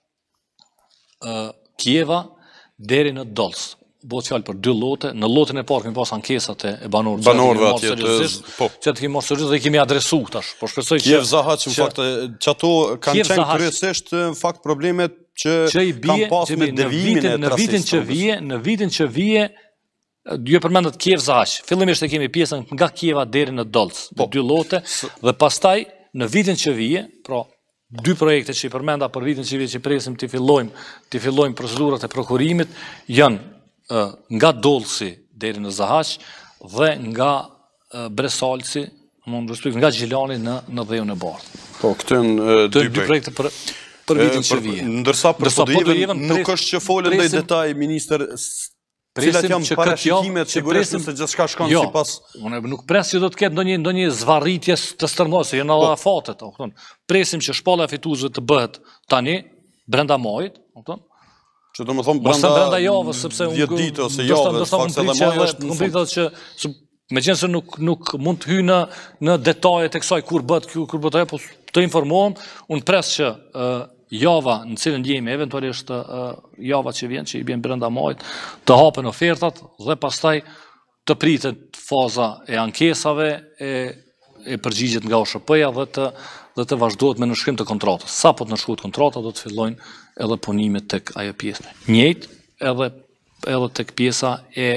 Speaker 2: ë Kieva deri në Dolc. Bëhet fjalë për dy llote, në llotin e parë kemi pas ankesat e banorëve.
Speaker 1: Banorëve atje të po.
Speaker 2: Që të kemi marrë seriozisht dhe i kemi adresuar tash. Po shpresoj që
Speaker 1: Kiev Zahaç në fakt që ato kanë qenë kryesisht në fakt problemet që,
Speaker 2: që i bie,
Speaker 1: kanë pas me devimin e
Speaker 2: në vitin që vije, në vitin që vije ju përmendet Kiev Zahaç. Fillimisht e kemi pjesën nga Kieva deri në Dolc, po. dy llote dhe pastaj në vitin që vije, pra dy projekte që i përmenda për vitin që vije që presim të fillojmë, të fillojmë procedurat e prokurimit janë uh, nga Dolci deri në Zahaç dhe nga uh, Bresalci, nga Gjilani në në Dheun e Bardhë.
Speaker 1: Po, këto janë dy,
Speaker 2: dy projekte për për vitin që vije.
Speaker 1: Ndërsa për Podujevën nuk është që folën ndaj detaj ministër, cilat janë parashikimet, sigurisht se gjithçka shkon
Speaker 2: jo,
Speaker 1: sipas.
Speaker 2: Unë nuk pres që do të ketë ndonjë ndonjë zvarritje të stërmosë, janë edhe afatet, e kupton. Presim që shpalla e fituesve të bëhet tani brenda muajit, e kupton.
Speaker 1: Që do të thonë brenda
Speaker 2: brenda javës, sepse unë
Speaker 1: dhjetë ditë ose javë,
Speaker 2: fakti edhe muaji është komplikuar që megjithëse nuk nuk mund të hyj në në detajet e kësaj kur bëhet kur bëhet ajo, po të informohem, unë pres që uh, java në cilën jemi, eventualisht uh, java që vjen, që i bjen brenda muajit, të hapen ofertat dhe pastaj të pritet faza e ankesave e, e përgjigjet nga O S H P-ja dhe të dhe të vazhdohet me nënshkrim të kontratës. Sa po të nënshkruhet kontrata, do të fillojnë edhe punimet tek ajo pjesë. Njëjtë edhe edhe tek pjesa e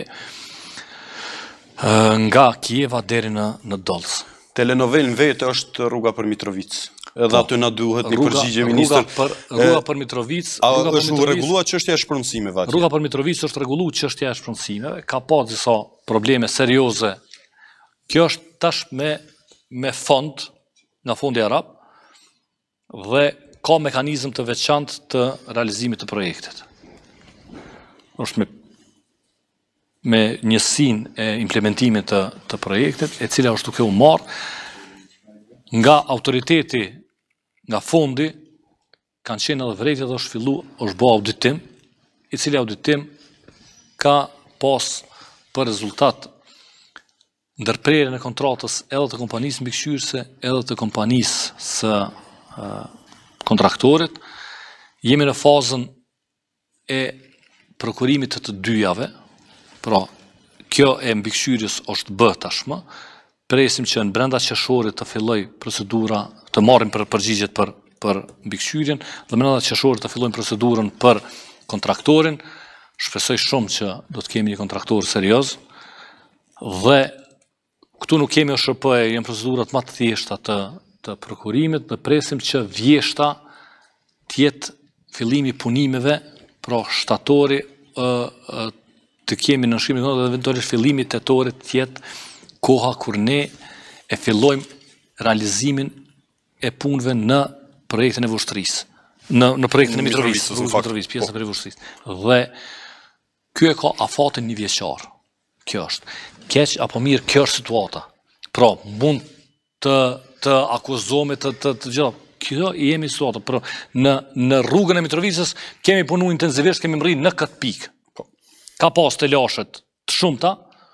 Speaker 2: nga Kieva deri në në Dolc.
Speaker 1: Telenovelën vetë është rruga për Mitrovic. Edhe aty na duhet një përgjigje ministër.
Speaker 2: Për rruga për Mitrovic,
Speaker 1: a është rregulluar çështja e shpronësimeve atje?
Speaker 2: Rruga për Mitrovic është rregulluar çështja e shpronësimeve, ka pas disa probleme serioze. Kjo është tash me me fond nga fondi arab dhe ka mekanizëm të veçantë të realizimit të projektit. Është me me njësinë e implementimit të, të projektit, e cila është duke u marrë nga autoriteti, nga fondi, kanë qenë edhe vërejtje dhe është fillu, është bo auditim, i cili auditim ka pas për rezultat ndërprerjen e kontratës edhe të kompanisë mbikëqyrëse, edhe të kompanisë së uh, kontraktorit. Jemi në fazën e prokurimit të të dyjave, pra kjo e mbikëqyrjes është bë tashmë, presim që në brenda qershorit të filloj procedura, të marrim për përgjigjet për, për mbikëqyrjen, dhe brenda qershorit të fillojmë procedurën për kontraktorin. Shpresoj shumë që do të kemi një kontraktor serioz, dhe këtu nuk kemi O S H P, janë procedurat më të thjeshta të, të prokurimit, dhe presim që vjeshta tjetë fillimi punimeve, pra shtatori ë, ë, të kemi në nënshkrimin dhe eventualisht fillimi tetorit tjetë koha kur ne e fillojmë realizimin e punëve në projektin e vushtrisë, në, në projektin e Mitrovic, pjesën e vushtrisë. Dhe kjo e ka afatin një vjeqar. Kjo është. Keq apo mirë, kjo është situata. Pra, mund të, të akuzohemi të, të, të gjitha. Kjo i jemi situata. Pra, në, në rrugën e Mitrovicës kemi punu intensivisht, kemi mri në këtë pikë. Ka pas të lashet të shumëta,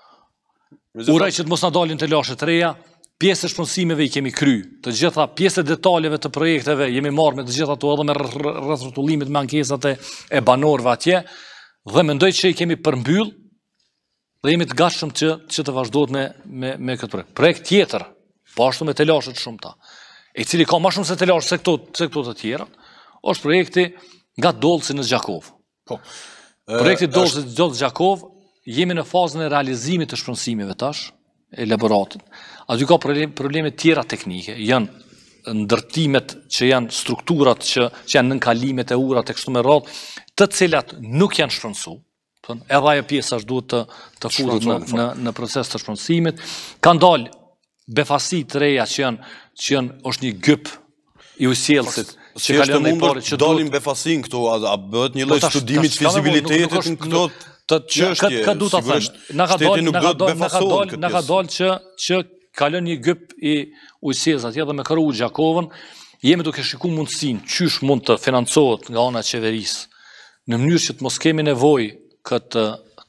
Speaker 2: uraj që të mos në dalin të lashet të reja, pjesë e shpronësimeve i kemi kry, të gjitha pjesë e detaljeve të projekteve jemi marrë me të gjitha të edhe me rrëtullimit me ankesat e, e banorëve atje, dhe mendoj që i kemi përmbyll dhe jemi të gatshëm që, që të vazhdojt me, me, me këtë projekt. Projekt tjetër, po ashtu me të lashet të shumëta, e cili ka ma shumë se të lashet se këto, se këto të tjera, është projekti nga Dolci në Gjakov.
Speaker 1: Po.
Speaker 2: Projekti Dolci në Gjakov, jemi në fazën e realizimit të shpronësimeve tash, elaboratin. Aty ka problem, probleme tjera teknike, janë ndërtimet që janë strukturat që, që janë nënkalimet e urat e kështu me radhë, të cilat nuk janë shpronësu, Edhe ajo pjesa është duhet të, të futet në, në, në proces të shpronësimit. Kanë dalë befasi të reja që janë, që janë është një gyp i ujësjelësit.
Speaker 1: Si është të mundur që dalin befasin këto, a bëhet një lloj studimi të fizibilitetit në këto të çështje.
Speaker 2: Ka du ta them, na ka dalë, na ka dalë, na ka dalë, na ka dalë që që kalon një gyp i ujësjelës atje dhe me kërru Gjakovën, jemi duke shikuar mundësinë çysh mund të financohet nga ana e qeverisë në mënyrë që të mos kemi nevojë këtë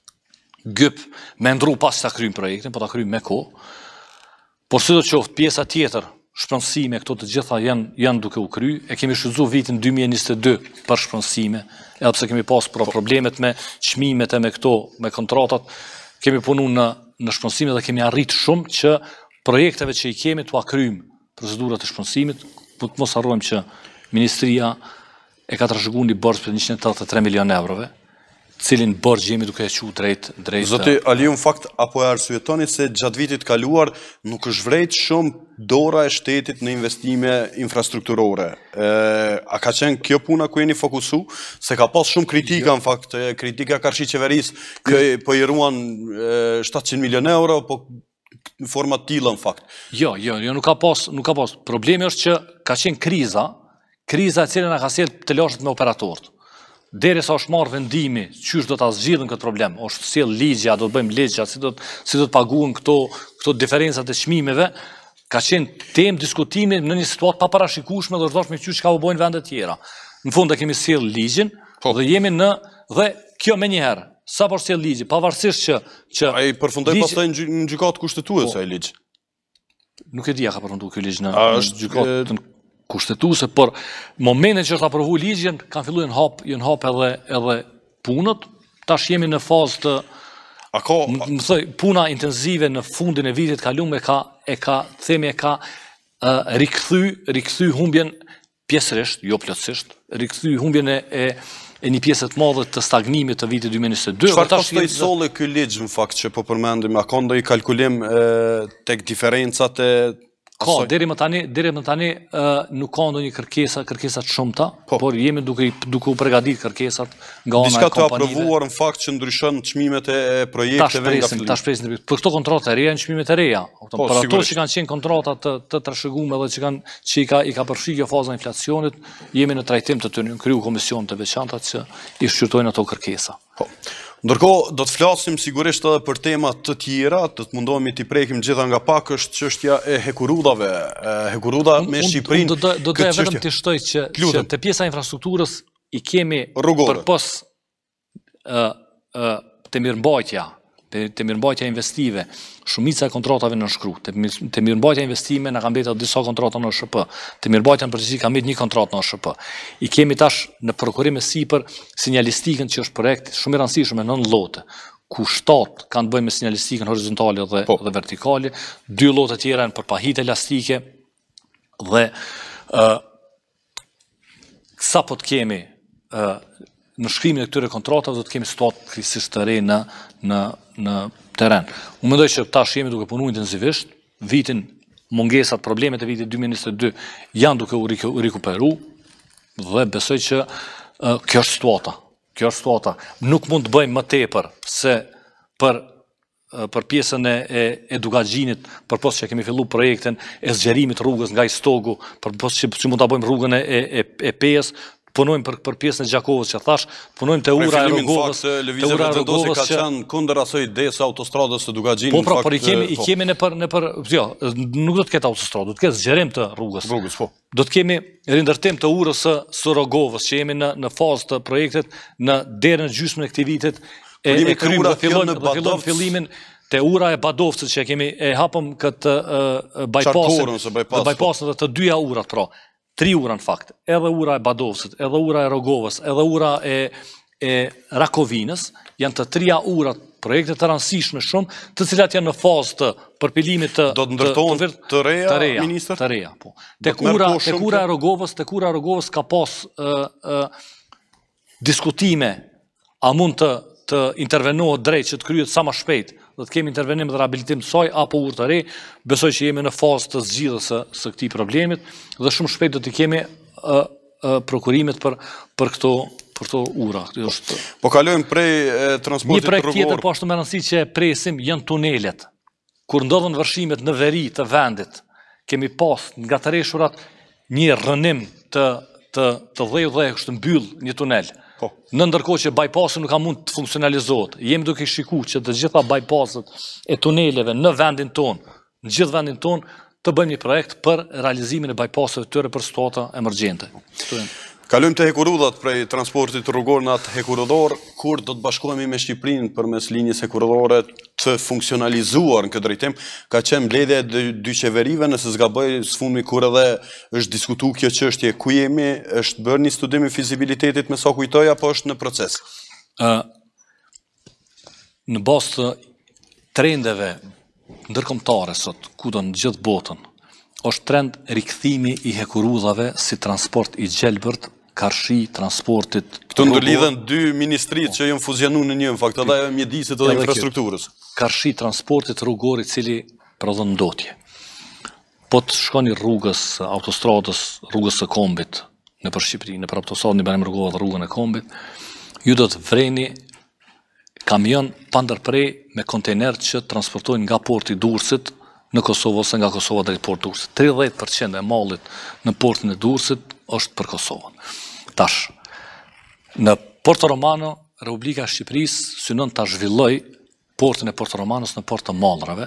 Speaker 2: gyp me ndru pas ta kryjmë projektin, po ta kryjmë me kohë. Por sidoqoftë pjesa tjetër, shpronësime, këto të gjitha janë, janë duke u kry, e kemi shfrytzuar vitin dy mijë e njëzet e dy për shpronësime, edhe pse kemi pas pra problemet me çmimet e me këto, me kontratat, kemi punu në, në shpronësime dhe kemi arrit shumë që projekteve që i kemi të akryjmë procedurat e shpronësimit, po të mos harrojmë që Ministria e ka trashëguar një borxh për njëqind e tetëdhjetë e tre milion eurove, cilin borxh jemi duke e qu drejt drejt.
Speaker 1: Zoti Aliu, në fakt apo e arsyetoni se gjatë vitit kaluar nuk është vrejt shumë dora e shtetit në investime infrastrukturore. E, a ka qenë kjo puna ku jeni fokusu? Se ka pas shumë kritika, jo. Në fakt, kritika karshi qeveris, jo, po i ruan shtatëqind milion euro, po në format tilla në fakt.
Speaker 2: Jo, jo, jo, nuk ka pas, nuk ka pas. Problemi është që ka qenë kriza, kriza e cilën na ka sjell të lashët me operatorët. Deri sa është marrë vendimi, qysh do ta zgjidhim këtë problem, është sjell ligja, do të bëjmë ligja, si do të si do të paguhen këto këto diferencat e çmimeve, ka qenë temë diskutimi në një situatë pa parashikueshme dhe është me qysh ka u bojnë vende tjera. Në fund e kemi sjell ligjin po. Dhe jemi në dhe kjo menjëherë, sa po sjell ligji, pavarësisht që që
Speaker 1: ai përfundoi ligj... pastaj në gjykatë kushtetuese ai ligj.
Speaker 2: Nuk e di a ka përfunduar ky ligj në, në gjykatën kushtetuese, por momentin që është aprovu ligjin, kanë filluar në hap, janë hap edhe edhe punët. Tash jemi në fazë të
Speaker 1: a ka
Speaker 2: më thoj puna intensive në fundin e vitit kaluar e ka e ka themi e ka uh, rikthy rikthy humbjen pjesërisht, jo plotësisht, rikthy humbjen e, e e një pjesë të madhe të stagnimit të vitit dy mijë e njëzet e dy.
Speaker 1: Çfarë kostoi solli ky ligj në fakt që po përmendim, a ka ndonjë kalkulim e, tek diferencat e
Speaker 2: Ka, deri më tani, deri më tani uh, nuk ka ndonjë kërkesa, kërkesa të shumta, po. Por jemi duke duke u përgatitur kërkesat nga ana e kompanive.
Speaker 1: Diçka të aprovuar në fakt që ndryshon çmimet e projekteve nga fillimi.
Speaker 2: Ta shpresim, për këto kontrata e reja janë çmimet e reja. Po, për ato që kanë qenë kontrata të të trashëguara dhe që kanë që i ka i ka përfshirë kjo faza e inflacionit, jemi në trajtim të tyre, kryu komision të veçanta që i shqyrtojnë ato kërkesa.
Speaker 1: Po. Ndërkohë, do të flasim sigurisht edhe për tema të tjera, të të mundohemi t'i prekim gjitha nga pak, është çështja e hekurudave. Hekuruda me Shqipërinë.
Speaker 2: Do do të vetëm të shtoj që, që te pjesa e infrastrukturës i kemi përpos ë ë te mirëmbajtja, te, te mirëmbajtja investive, shumica e kontratave në shkru, te, te mirëmbajtja investime na kanë mbetur disa kontrata në O S H P, te mirëmbajtja në përgjithësi ka mbetur një kontratë në O S H P. I kemi tash në prokurim e sipër sinjalistikën që është projekt shumë i rëndësishëm me nën llote, ku shtat kanë të bëjnë me sinjalistikën horizontale dhe po. Dhe vertikale, dy llote tjera janë për pahit elastike dhe ë uh, sa po të kemi ë uh, në shkrimin e këtyre kontratave do të kemi situatë kritikisht të re në në në terren. Unë mendoj që tash jemi duke punuar intensivisht, vitin mungesat, problemet e vitit dy mijë e njëzet e dy janë duke u rikuperu dhe besoj që uh, kjo është situata. Kjo është situata. Nuk mund të bëjmë më tepër se për uh, për pjesën e, e edukaxhinit, përpos që kemi filluar projektin e zgjerimit rrugës nga Istogu, përpos që, që mund ta bëjmë rrugën e e, e P-s, punojmë për, për pjesën e Gjakovës që thash, punojmë te ura e Rogovës,
Speaker 1: te ura e Rogovës ka qenë kundër asoj desë autostradës së Dugaxhinit.
Speaker 2: Po, pra, por i kemi, i kemi në për, në për, jo, nuk do të ketë autostradë, do të ketë zgjerim të rrugës.
Speaker 1: Rrugës, po.
Speaker 2: Do të kemi rindërtim të urës së, së Rogovës, që jemi në, në fazë të projektit, në derën e gjysmën e këtij vitit, e, e krymë dhe fillojmë, dhe fillojmë fillimin te ura e Badovcit që kemi e hapëm këtë uh, bypassin, dhe bypassin dhe të dyja urat, pra. Tri ura në fakt, edhe ura e Badovcit, edhe ura e Rogovës, edhe ura e, e Rakovinës, janë të trija urat, projekte të rëndësishme shumë, të cilat janë në fazë të përpilimit të...
Speaker 1: Do të ndërtohen të, të, të reja, të reja, minister?
Speaker 2: Të reja, po. Tek ura, tek ura e Rogovës, tek ura e Rogovës ka pas uh, uh, diskutime, a mund të, të intervenohet drejt që të kryet sa më shpejt, do të kemi intervenim dhe rehabilitim të saj, apo urë të re, besoj që jemi në fazë të zgjidhjes së, së këtij problemit, dhe shumë shpejt do të kemi uh, uh, prokurimet për, për, këto, për to ura. Është...
Speaker 1: Po kalojmë prej e, transportit
Speaker 2: Një projekt
Speaker 1: rrugor.
Speaker 2: tjetër po është më rëndësi që e presim janë tunelet. Kur ndodhen vërshimet në veri të vendit, kemi pas nga të reshurat një rënim të, të, të dheu dhe është mbyll një tunel.
Speaker 1: Po.
Speaker 2: Në ndërkohë që bypassi nuk ka mund të funksionalizohet. Jemi duke shikuar që të gjitha bypasset e tuneleve në vendin tonë, në gjithë vendin tonë, të bëjmë një projekt për realizimin e bypasseve të tyre për situata emergjente.
Speaker 1: Kalojmë të hekurudhat prej transportit rrugor në atë hekurudhor, kur do të bashkohemi me Shqipërinë përmes linjës hekurudhore të funksionalizuar në këtë drejtim, ka qenë mbledhja e dy qeverive, nëse zgaboj sfundmi kur edhe është diskutuar kjo çështje, ku jemi, është bërë një studim i fizibilitetit me sa kujtoj apo është në proces?
Speaker 2: Uh, në bazë të trendeve ndërkombëtare sot, kudo në gjithë botën, është trend rikthimi i hekurudhave si transport i gjelbërt, karshi, transportit...
Speaker 1: Këtu ndërlidhen dy ministrit që janë fuzionu në një, në fakt, edhe mjedisit edhe infrastrukturës.
Speaker 2: Karshi, transportit rrugor i cili prodhon ndotje. Po të shkoni rrugës, autostradës, rrugës së kombit, në për Shqipëri, në për autostradën i banim rrugove dhe rrugën e kombit, ju do të vreni kamion pandërprej me kontener që transportojnë nga porti Durrësit në Kosovë ose nga Kosova drejt port Durrësit. tridhjetë përqind e mallit në portin e Durrësit është për Kosovën. Tash, në Porto Romano, Republika e Shqipërisë synon ta zhvilloj portin e Porto Romanos në port të Mallrave,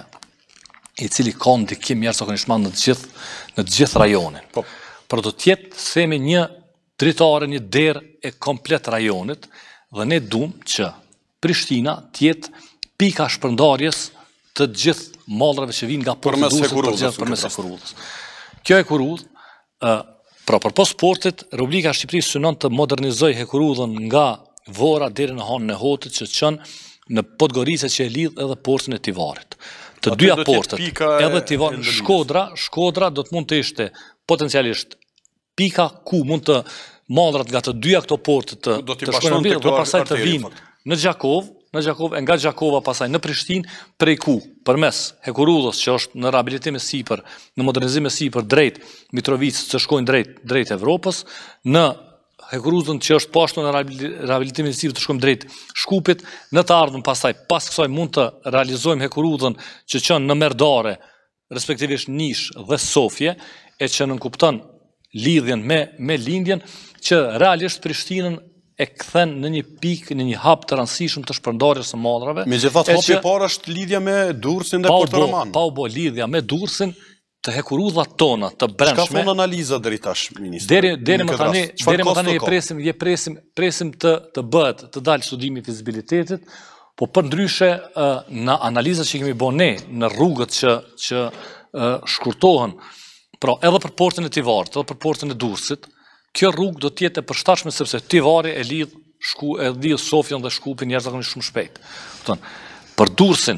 Speaker 2: i cili ka ndikim jashtëzakonisht në të gjithë në të gjithë rajonin.
Speaker 1: Po.
Speaker 2: Por do të jetë themi një dritare, një derë e komplet rajonit dhe ne duam që Prishtina të jetë pika shpërndarjes të gjithë mallrave që vinë nga porti Durrësit përmes hekurudhës. Kjo hekurudhë, ë pra përpos portit, Republika e Shqipërisë synon të modernizojë hekurudhën nga Vora deri në hanën e Hotit që çon në Podgorica që e lidh edhe portin e Tivarit. Të dyja portet, edhe Tivar, Shkodra, Shkodra do të mund të ishte potencialisht pika ku mund të mallrat nga të dyja këto porte të të shkojnë mbi dhe pastaj të vinë në Gjakov, në Gjakov e nga Gjakova pasaj në Prishtinë, prej ku përmes hekurudhës që është në rehabilitim e sipër, në modernizim e sipër drejt Mitrovicës që shkojnë drejt drejt Evropës, në hekurudhën që është poshtë në rehabilitimin e sipër të shkojmë drejt Shkupit, në të ardhmen pastaj pas kësaj mund të realizojmë hekurudhën që çon në Merdare, respektivisht Nish dhe Sofje, e që nënkupton lidhjen me me lindjen që realisht Prishtinën e kthen në një pikë, në një hap të rëndësishëm të shpërndarjes së mallrave.
Speaker 1: Megjithatë hapi i parë është lidhja me Durrësin dhe Porto Roman.
Speaker 2: Pa u bë lidhja me Durrësin të hekurudhat tona të brendshme.
Speaker 1: Çka fon analiza deri tash, ministër?
Speaker 2: Deri deri më tani, deri më tani e presim, je presim, presim të të bëhet, të dalë studimi i fizibilitetit, po përndryshe në analizat që kemi bën ne në rrugët që që shkurtohen, pra edhe për portin e Tivarit, edhe për portin e Durrësit, kjo rrugë do të jetë e përshtatshme sepse Tivari e lidh shku e lidh Sofjon dhe Shkupin jashtëzakonisht shumë shpejt. Kupton? Për Durrësin,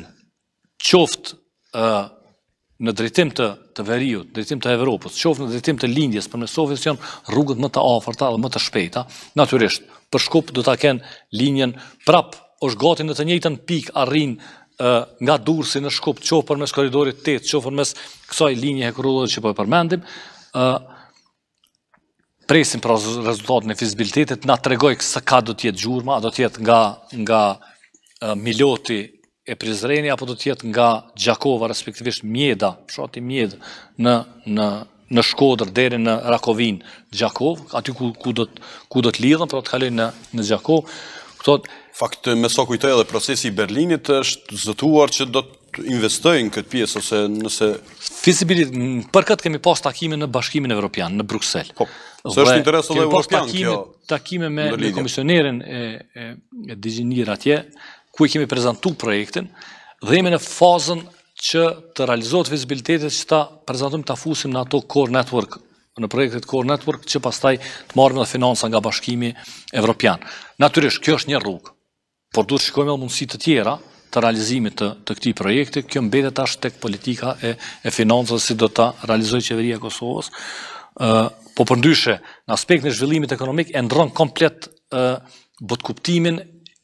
Speaker 2: qoftë ë në drejtim të të veriut, drejtim të Evropës, qoftë në drejtim të lindjes përmes Sofjës janë rrugët më të afërta dhe më të shpejta. Natyrisht, për Shkup do ta kenë linjen prap, është gati në të njëjtën pikë arrin nga Durrësi në Shkup, qoftë përmes korridorit tetë, qoftë përmes kësaj linje hekurudhore që po e përmendim, ë presim për rezultatin e fizibilitetit, na tregoj se ka do të jetë gjurma, a do të jetë nga nga Miloti e Prizreni apo do të jetë nga Gjakova, respektivisht Mjeda, fshati Mjed në në në Shkodër deri në Rakovin, Gjakov, aty ku ku do të ku do të lidhen, pra të kalojnë në në Gjakov. Këto
Speaker 1: fakt me sa kujtoj edhe procesi i Berlinit është zëtuar që do të investojnë këtë pjesë ose nëse
Speaker 2: fizibilitet për këtë kemi pas takime në Bashkimin Evropian në Bruksel.
Speaker 1: Po. Së është interes edhe evropian kjo.
Speaker 2: Takime me, me komisionerin e, e, e Digjinir atje, ku i kemi prezentu projektin, dhe jemi në fazën që të realizohet fizibilitetet që ta prezentojmë ta fusim në ato Core Network, në projektet Core Network, që pastaj të marrim edhe financa nga Bashkimi Evropian. Natyrisht, kjo është një rrugë, por duhet shikojmë edhe mundësi të tjera të realizimit të, të këtij projekti. Kjo mbetet tash tek politika e, e financave si do ta realizojë qeveria e Kosovës. Uh, po përndryshe, në aspektin e zhvillimit ekonomik e ndron komplet uh, botkuptimin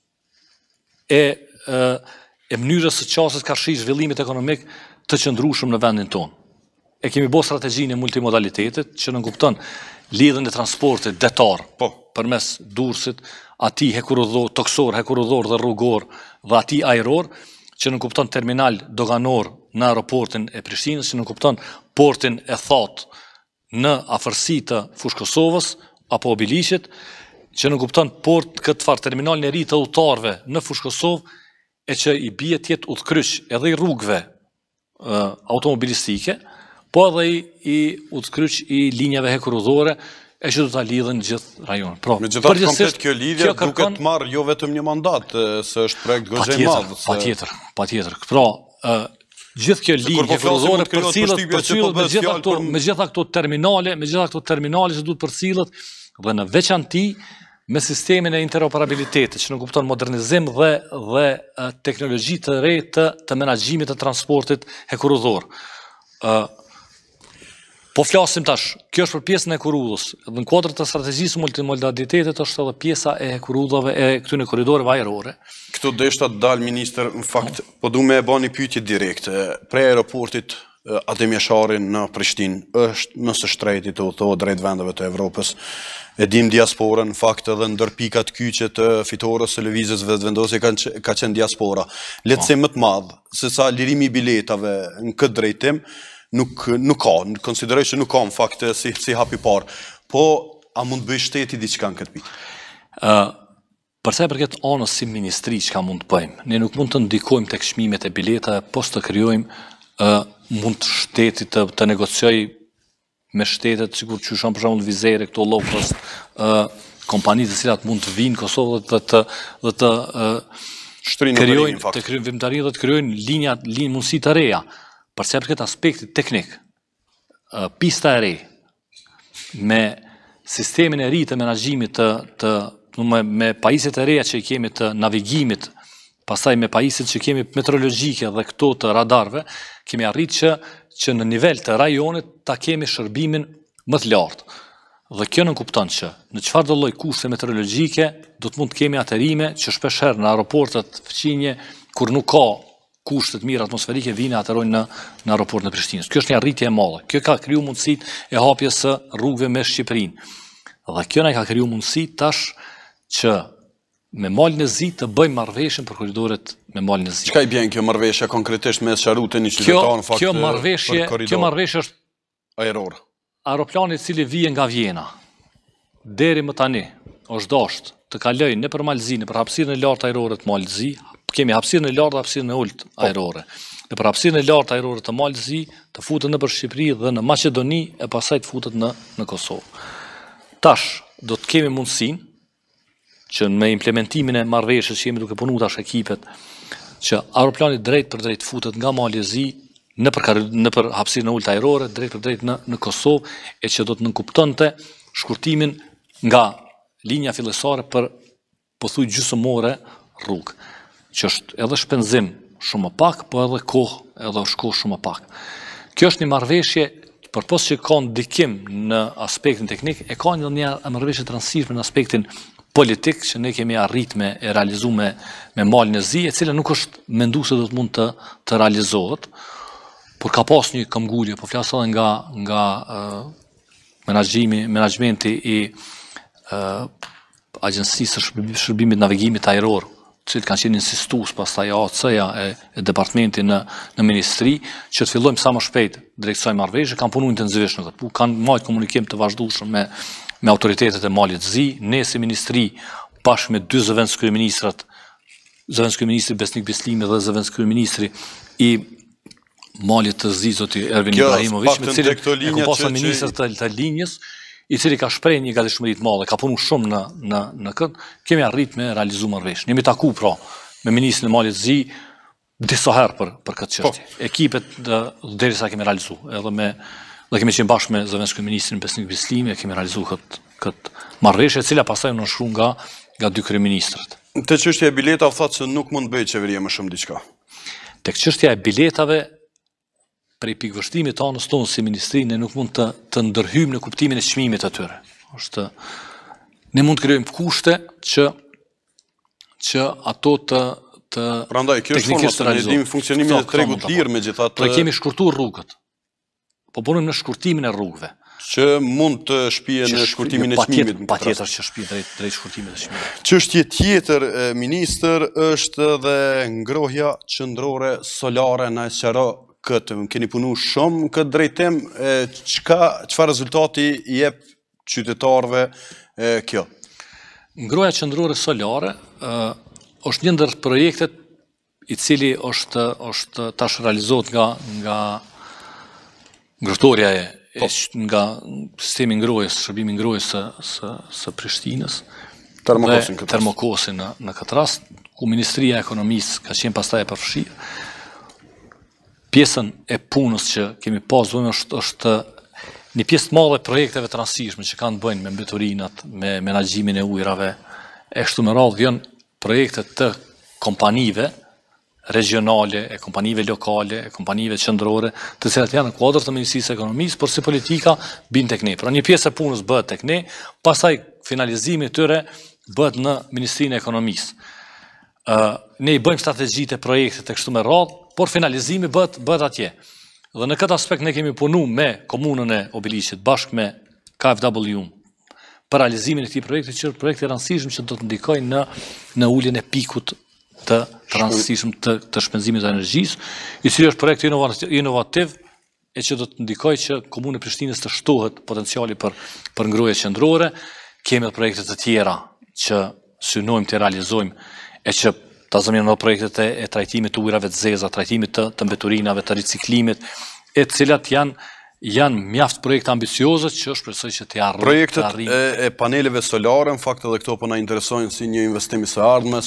Speaker 2: e, uh, e mënyrës së qasjes karshi zhvillimit ekonomik të qëndrueshëm në vendin tonë. E kemi bërë strategjinë e multimodalitetit që nënkupton lidhjen e transportit detar,
Speaker 1: po,
Speaker 2: përmes Durrësit, atij hekurudhor, toksor, hekurudhor dhe rrugor dhe atij ajror, që nuk kupton terminal doganor në aeroportin e Prishtinës, që nuk kupton portin e Thatë në afërsi të Fushë Kosovës apo Obiliqit, që nuk kupton port këtë farë terminalin e ri të udhëtarëve në Fushë Kosovë, e që i bie të jetë udhëkryq edhe i rrugëve uh, automobilistike, po edhe i, i udhëkryq i linjave hekurudhore, e që do ta lidhen gjithë rajonin. Pra,
Speaker 1: megjithatë komplet kjo lidhje kjo kërkon... duket marrë jo vetëm një mandat, se është projekt goxha i madh.
Speaker 2: Patjetër, patjetër. Pra, uh, gjithë kjo linjë hekurudhore përcillet përcillet me gjitha këto me gjitha këto terminale, me gjitha këto terminale që duhet përcillet dhe në veçanti me sistemin e interoperabilitetit, që nuk kupton modernizim dhe dhe uh, teknologji të re të, të menaxhimit të transportit hekurudhor. Uh, Po flasim tash, kjo është për pjesën e hekurudhës. Dhe në kuadër të strategjisë multimodalitetit është edhe pjesa e hekurudhave e këtyre korridoreve ajrore.
Speaker 1: Këtu deshta të dalë ministër, në fakt, po du me e ba një pyetje direkte. Prej aeroportit Adem Jashari në Prishtinë është nësë shtrejti të udhëtohet drejt vendeve të Evropës. E dim diasporën, në fakt edhe ndër pikat kyçe të fitores së lëvizjes vetëvendosje ka, ka qenë diaspora. Lehtësim më të madh, se sa lirimi i biletave në këtë drejtim, Nuk, nuk ka, konsideroj që nuk ka në fakt si, si hapi parë. Po, a mund bëj shteti diçka në këtë pikë?
Speaker 2: Uh, Përsa e përket anës si ministri që ka mund të bëjmë, ne nuk mund të ndikojmë tek çmimet e biletave, po të krijojmë uh, mund shteti të, të negocioj me shtetet, sikur që shumë për shembull Vizere, këto low cost, uh, kompanitë të cilat mund të vinë në Kosovë dhe të, dhe të uh, krijojnë të krijojnë vëmendari dhe të krijojnë linja, linjë mundësi të reja. Përse për këtë aspektit teknik, pista e re, me sistemin e ri të menaxhimit të, të me, me pajisjet e reja që i kemi të navigimit, pastaj me pajisjet që kemi meteorologjike dhe këto të radarve, kemi arrit që, që në nivel të rajonit ta kemi shërbimin më të lartë. Dhe kjo në kupton që në çfarë do lloj kushte meteorologjike do të mund të kemi aterime që shpeshherë në aeroportet fqinje, kur nuk ka kushtet mirë atmosferike vine aterojnë në, në aeroportin e Prishtinës. Kjo është një arritje e madhe. Kjo ka kriju mundësit e hapjes së rrugëve me Shqipërinë. Dhe kjo na ka kriju mundësi tash që me malin e zi të bëjmë marrëveshjen për korridoret me malin e zi.
Speaker 1: Çka i bjen kjo marrëveshje konkretisht me Sharutën, një qytetar në fakt
Speaker 2: kjo marrëveshje, kjo marrëveshje është
Speaker 1: ajror.
Speaker 2: Aeroplani i cili vije nga Vjena deri më tani është dashur të kalojë nëpër Malzi, nëpër hapësirën e lartë ajrore të Malzi. Kemi hapësirën e lartë dhe hapësirën e ulët ajrore. Në për hapësirën e lartë ajrore të Malzi, të futet në për Shqipëri dhe në Maqedoni, e pasaj të futet në, në Kosovë. Tash, do të kemi mundësin, që me implementimin e marrëveshjes që jemi duke punu tash ekipet, që aeroplani drejt për drejt futet nga Malzi, në për, në për hapësirën e ulët ajrore, drejt për drejt në, në Kosovë, e që do të nënkuptonte shkurtimin nga linja fillesare për pothuaj gjysmore rrugë, që është edhe shpenzim shumë më pak, po edhe kohë edhe shkollë shumë më pak. Kjo është një marrëveshje, përpos që ka ndikim në aspektin teknik, e ka një, një marrëveshje transishme në aspektin politik, që ne kemi arrit me e realizu me, me malin e zi, e cila nuk është mendu se do të mund të, të realizohet, por ka pas një këmbgulje, po flasë edhe nga, nga uh, menaxhimi, menaxhmenti i uh, Agjencisë së Shërbimit Navigimit Ajror, cilët kanë qenë insistues pastaj A C-ja e, e departamenti në, në ministri, që të fillojmë sa më shpejt drejt kësaj marrëveshje, kanë punuar intensivisht në këtë. Kanë marrë komunikim të vazhdueshëm me, me autoritetet e Malit të Zi, ne si ministri, bashkë me dy zëvendës kryeministrat, zëvendës kryeministri Besnik Bislimi dhe zëvendës kryeministri i Malit të Zi, zoti Ervin Ibrahimović, me cilin e kompasa ministër të, të linjës, i cili ka shpreh një gatishmëri të madhe, ka punu shumë në, në, në këtë, kemi arrit me realizu marrëveshjen. Jemi taku pra me ministrin e Malit të Zi disa herë për, për këtë çështje. Po. Ekipet derisa kemi realizu, edhe me dhe kemi qenë bashkë me zëvendës kryeministrin Besnik Bislimi, e kemi realizu këtë, këtë marrëveshje, e cila pastaj në shru nga, nga dy kryeministrat.
Speaker 1: Te çështja e biletave thotë se nuk mund bëjë qeveria më shumë diçka.
Speaker 2: Tek çështja e biletave, prej pikëvështrimit të anës tonë si ministri, ne nuk mund të, të ndërhyjmë në kuptimin e çmimit të tyre. Është, ne mund të krijojmë kushte që, që ato të, të
Speaker 1: Prandaj, kjo është forma, ne dim funksionimin e tregut lirë me gjithatë.
Speaker 2: Pra kemi shkurtuar rrugët. Po punojmë në shkurtimin e rrugëve.
Speaker 1: Që mund të shpije në shkurtimin e çmimit.
Speaker 2: Patjetër që shpije drejt drejt shkurtimit të çmimit.
Speaker 1: Çështje tjetër, ministër, është edhe ngrohja qendrore solare. Na sqaro këtë, keni punu shumë këtë drejtim, çka çfarë rezultati jep qytetarëve kjo?
Speaker 2: Ngrohja qendrore solare është një ndër projektet i cili është është tash realizohet nga nga ngrohtoria e nga sistemi ngrohjes, shërbimi ngrohjes së së së Prishtinës.
Speaker 1: Termokosin këtë.
Speaker 2: Termokosin në në këtë rast, ku Ministria e Ekonomisë ka qenë pastaj e përfshirë. Pjesën e punës që kemi pasur është është një pjesë të madhe e projekteve të rastishme që kanë të bëjnë me mbeturinat, me menaxhimin e ujrave, e kështu me radhë vjen projekte të kompanive regionale, e kompanive lokale, e kompanive qendrore, të cilat janë në kuadër të Ministrisë së Ekonomisë, por si politika bin tek ne. Pra një pjesë e punës bëhet tek ne, pastaj finalizimi i tyre bëhet në Ministrinë e Ekonomisë. Uh, ne i bëjmë strategjitë e projektit e kështu me radhë, por finalizimi bëhet bëhet atje. Dhe në këtë aspekt ne kemi punuar me komunën e Obiliqit bashkë me K F W për realizimin e këtij projekti, që është projekt i rëndësishëm që do të ndikojë në në uljen e pikut të rëndësishëm të, të shpenzimit të energjisë, i cili është projekt inovativ e që do të ndikojë që Komuna e Prishtinës të shtohet potenciali për për ngrohje qendrore. Kemi edhe projekte të tjera që synojmë të realizojmë e që ta zëmjën në projektet e, e trajtimit të ujrave të zeza, trajtimit të, të mbeturinave, të riciklimit, e cilat janë janë mjaft projekte ambicioze që shpresoj që të arrijnë.
Speaker 1: Projektet e, e paneleve solare, në fakt edhe këto po na interesojnë si një investim i së ardhmes,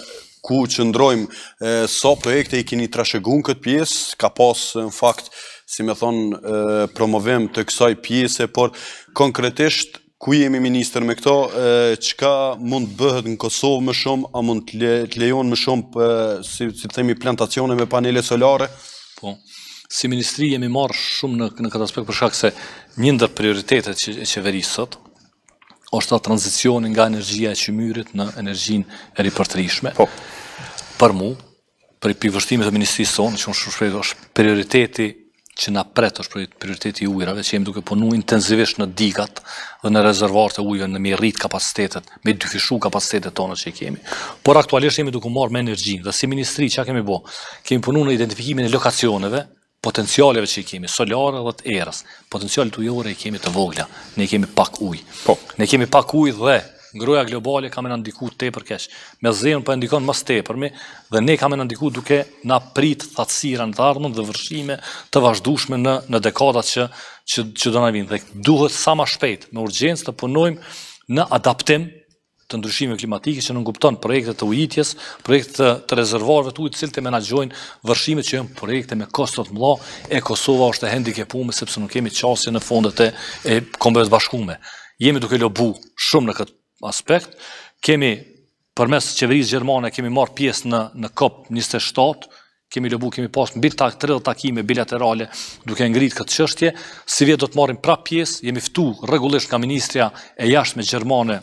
Speaker 1: ku qëndrojmë sa projekte i keni trashëguar këtë pjesë, ka pas në fakt, si me thonë, promovim të kësaj pjese, por konkretisht ku jemi minister me këto, çka mund bëhet në Kosovë më shumë, a mund të, le, të lejon më shumë për, si, si të themi plantacione me panele solare?
Speaker 2: Po, si ministri jemi marrë shumë në, në këtë aspekt për shkak se një ndër prioritetet që, e qeverisë sot është tranzicioni nga energjia e qymyrit në energjinë e ripërtërishme.
Speaker 1: Po.
Speaker 2: Për mu, për i vështimit të ministrisë sonë, që unë shprej është prioriteti që na pret është prioriteti i ujrave, që jemi duke punu intensivisht në digat dhe në rezervuar të ujve, në me rrit kapacitetet, me dyfishu kapacitetet tonë që i kemi. Por aktualisht jemi duke marrë me energjinë, dhe si ministri që kemi bo, kemi punu në identifikimin e lokacioneve, potencialeve që i kemi, solare dhe të erës. Potencialet ujore i kemi të vogla, ne kemi pak ujë.
Speaker 1: Po.
Speaker 2: Ne kemi pak ujë dhe ngroja globale ka me në ndiku tepër keq. Me zemë për ndikon mas tepërmi dhe ne ka me në ndiku duke na prit thatësira në të ardhmen dhe vërshime të vazhdueshme në, në dekadat që, që, që do na vinë. Dhe duhet sa ma shpejt me urgjencë të punojmë në adaptim të ndryshimeve klimatike që nënkupton projekte të ujitjes, projekte të, të rezervuarve të ujit, cilët të menaxhojnë vërshimet që janë projekte me kostot mëdha, e Kosova është e hendikepuar sepse nuk kemi qasje në fondet e, e kombeve të bashkuara. Jemi duke lobu shumë në këtë aspekt. Kemi përmes qeverisë gjermane kemi marrë pjesë në në COP njëzet e shtatë, kemi lobu, kemi pas mbi tridhjet takime bilaterale duke ngritë këtë çështje. Si vjet do të marrim prap pjesë, jemi ftuar rregullisht nga ministria e jashtme gjermane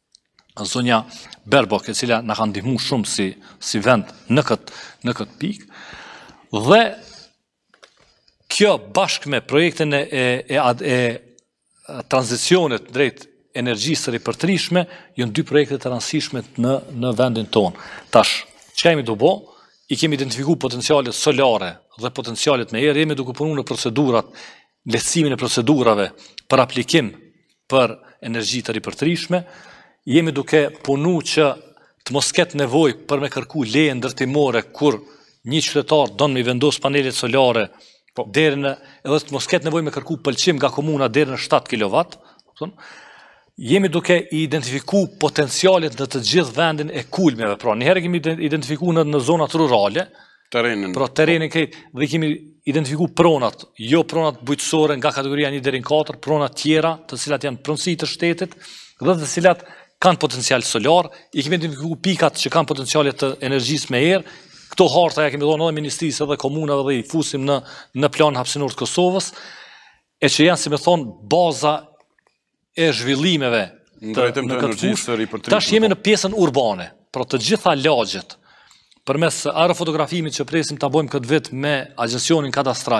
Speaker 2: zonja Baerbock, e cila na ka ndihmuar shumë si si vend në këtë në këtë pikë. Dhe kjo bashkë me projektin e e, e, e tranzicionit drejt energjisë së ripërtërishme janë dy projekte të rëndësishme në në vendin tonë. Tash, çka jemi do bë? I kemi identifikuar potencialet solare dhe potencialet me erë, jemi duke punuar në procedurat, lehtësimin e procedurave për aplikim për energji të ripërtërishme. Jemi duke punuar që të mos ketë nevojë për me kërku leje ndërtimore kur një qytetar don me vendos panelet solare po, deri në edhe të mos ketë nevojë me kërku pëlqim nga komuna deri në shtatë kilowatt. Jemi duke identifiku potencialet në të gjithë vendin e kulmeve. Pra, njëherë kemi identifiku në, në zonat rurale,
Speaker 1: terenin,
Speaker 2: pra terenin krejt, dhe kemi identifiku pronat, jo pronat bujqësore nga kategoria një deri në katër, pronat tjera, të cilat janë pronësi të shtetit, dhe të cilat kanë potencial solar, i kemi identifiku pikat që kanë potencialet të energjisë me erë. Këto harta ja kemi dhënë edhe ministrisë edhe komunave dhe i fusim në, në plan hapësinor të Kosovës, e që janë, si me thonë, baza e zhvillimeve të,
Speaker 1: të
Speaker 2: në këtë fushë. Tash jemi në pjesën urbane, pra të gjitha lagjet, përmes aerofotografimit që presim ta bëjmë këtë vit me agjencionin kadastral,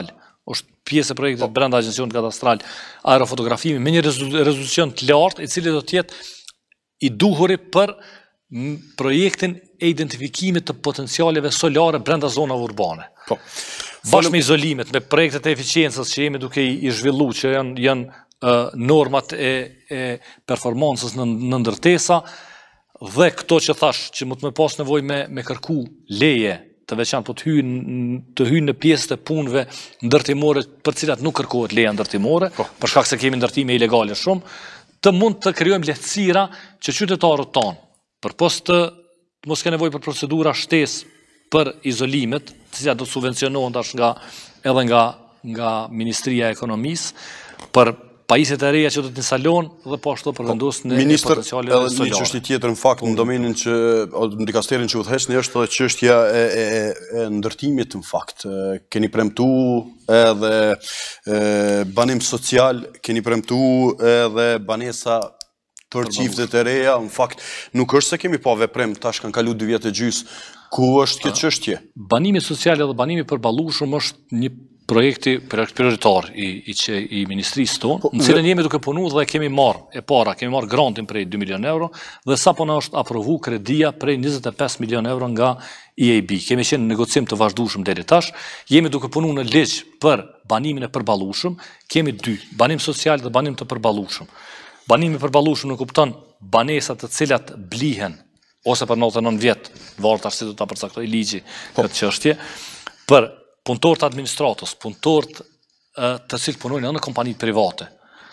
Speaker 2: është pjesë e projektit brenda agjencionit kadastral aerofotografimi me një rezolucion të lartë, i cili do të jetë i duhuri për projektin e identifikimit të potencialeve solare brenda zonave urbane.
Speaker 1: Po.
Speaker 2: Bashkë me izolimet, me projektet e eficiencës që jemi duke i zhvillu, që janë, janë uh, normat e, e performancës në, në ndërtesa, dhe këto që thash, që më të me pas nevoj me, me kërku leje të veçan, po të hynë të hynë në pjesë të punëve ndërtimore për cilat nuk kërkohet leja ndërtimore,
Speaker 1: po.
Speaker 2: Për shkak se kemi ndërtime ilegale shumë, të mund të krijojmë lehtësira që qytetarët tanë, për pos të mos ke nevojë për procedura shtesë për izolimet, të cilat do të subvencionohen tash nga edhe nga nga Ministria e Ekonomisë për pajisjet e reja që do të instalon dhe po ashtu për vendosjen e potencialeve solare.
Speaker 1: Ministër, edhe një çështje tjetër në fakt në domenin që në dikasterin që udhëheqni është edhe çështja e, e, e ndërtimit në fakt. Keni premtu edhe e, banim social, keni premtu edhe banesa për çiftet e reja, në fakt nuk është se kemi pa veprem, tash kanë kalu dy vjet e gjys. Ku është kjo çështje?
Speaker 2: Banimi social dhe banimi përballueshëm është një projekti prioritar i, i, që, i Ministrisë tonë, në cilën jemi duke punu dhe kemi marrë e para, kemi marrë grantin prej dy milion euro dhe sa po na është aprovu kredia prej njëzet e pesë milion euro nga E I B. Kemi qenë në negocim të vazhdueshëm deri tash, jemi duke punu në ligj për banimin e përballueshëm, kemi dy, banim social dhe banim të përballueshëm. Banimi i përballueshëm nuk kupton banesat të cilat blihen ose për nëntëdhjetë e nëntë vjet, varë tash si do ta përcaktoj ligji këtë çështje, për punëtorët administratës, punëtorët të cilët punojnë në kompani private.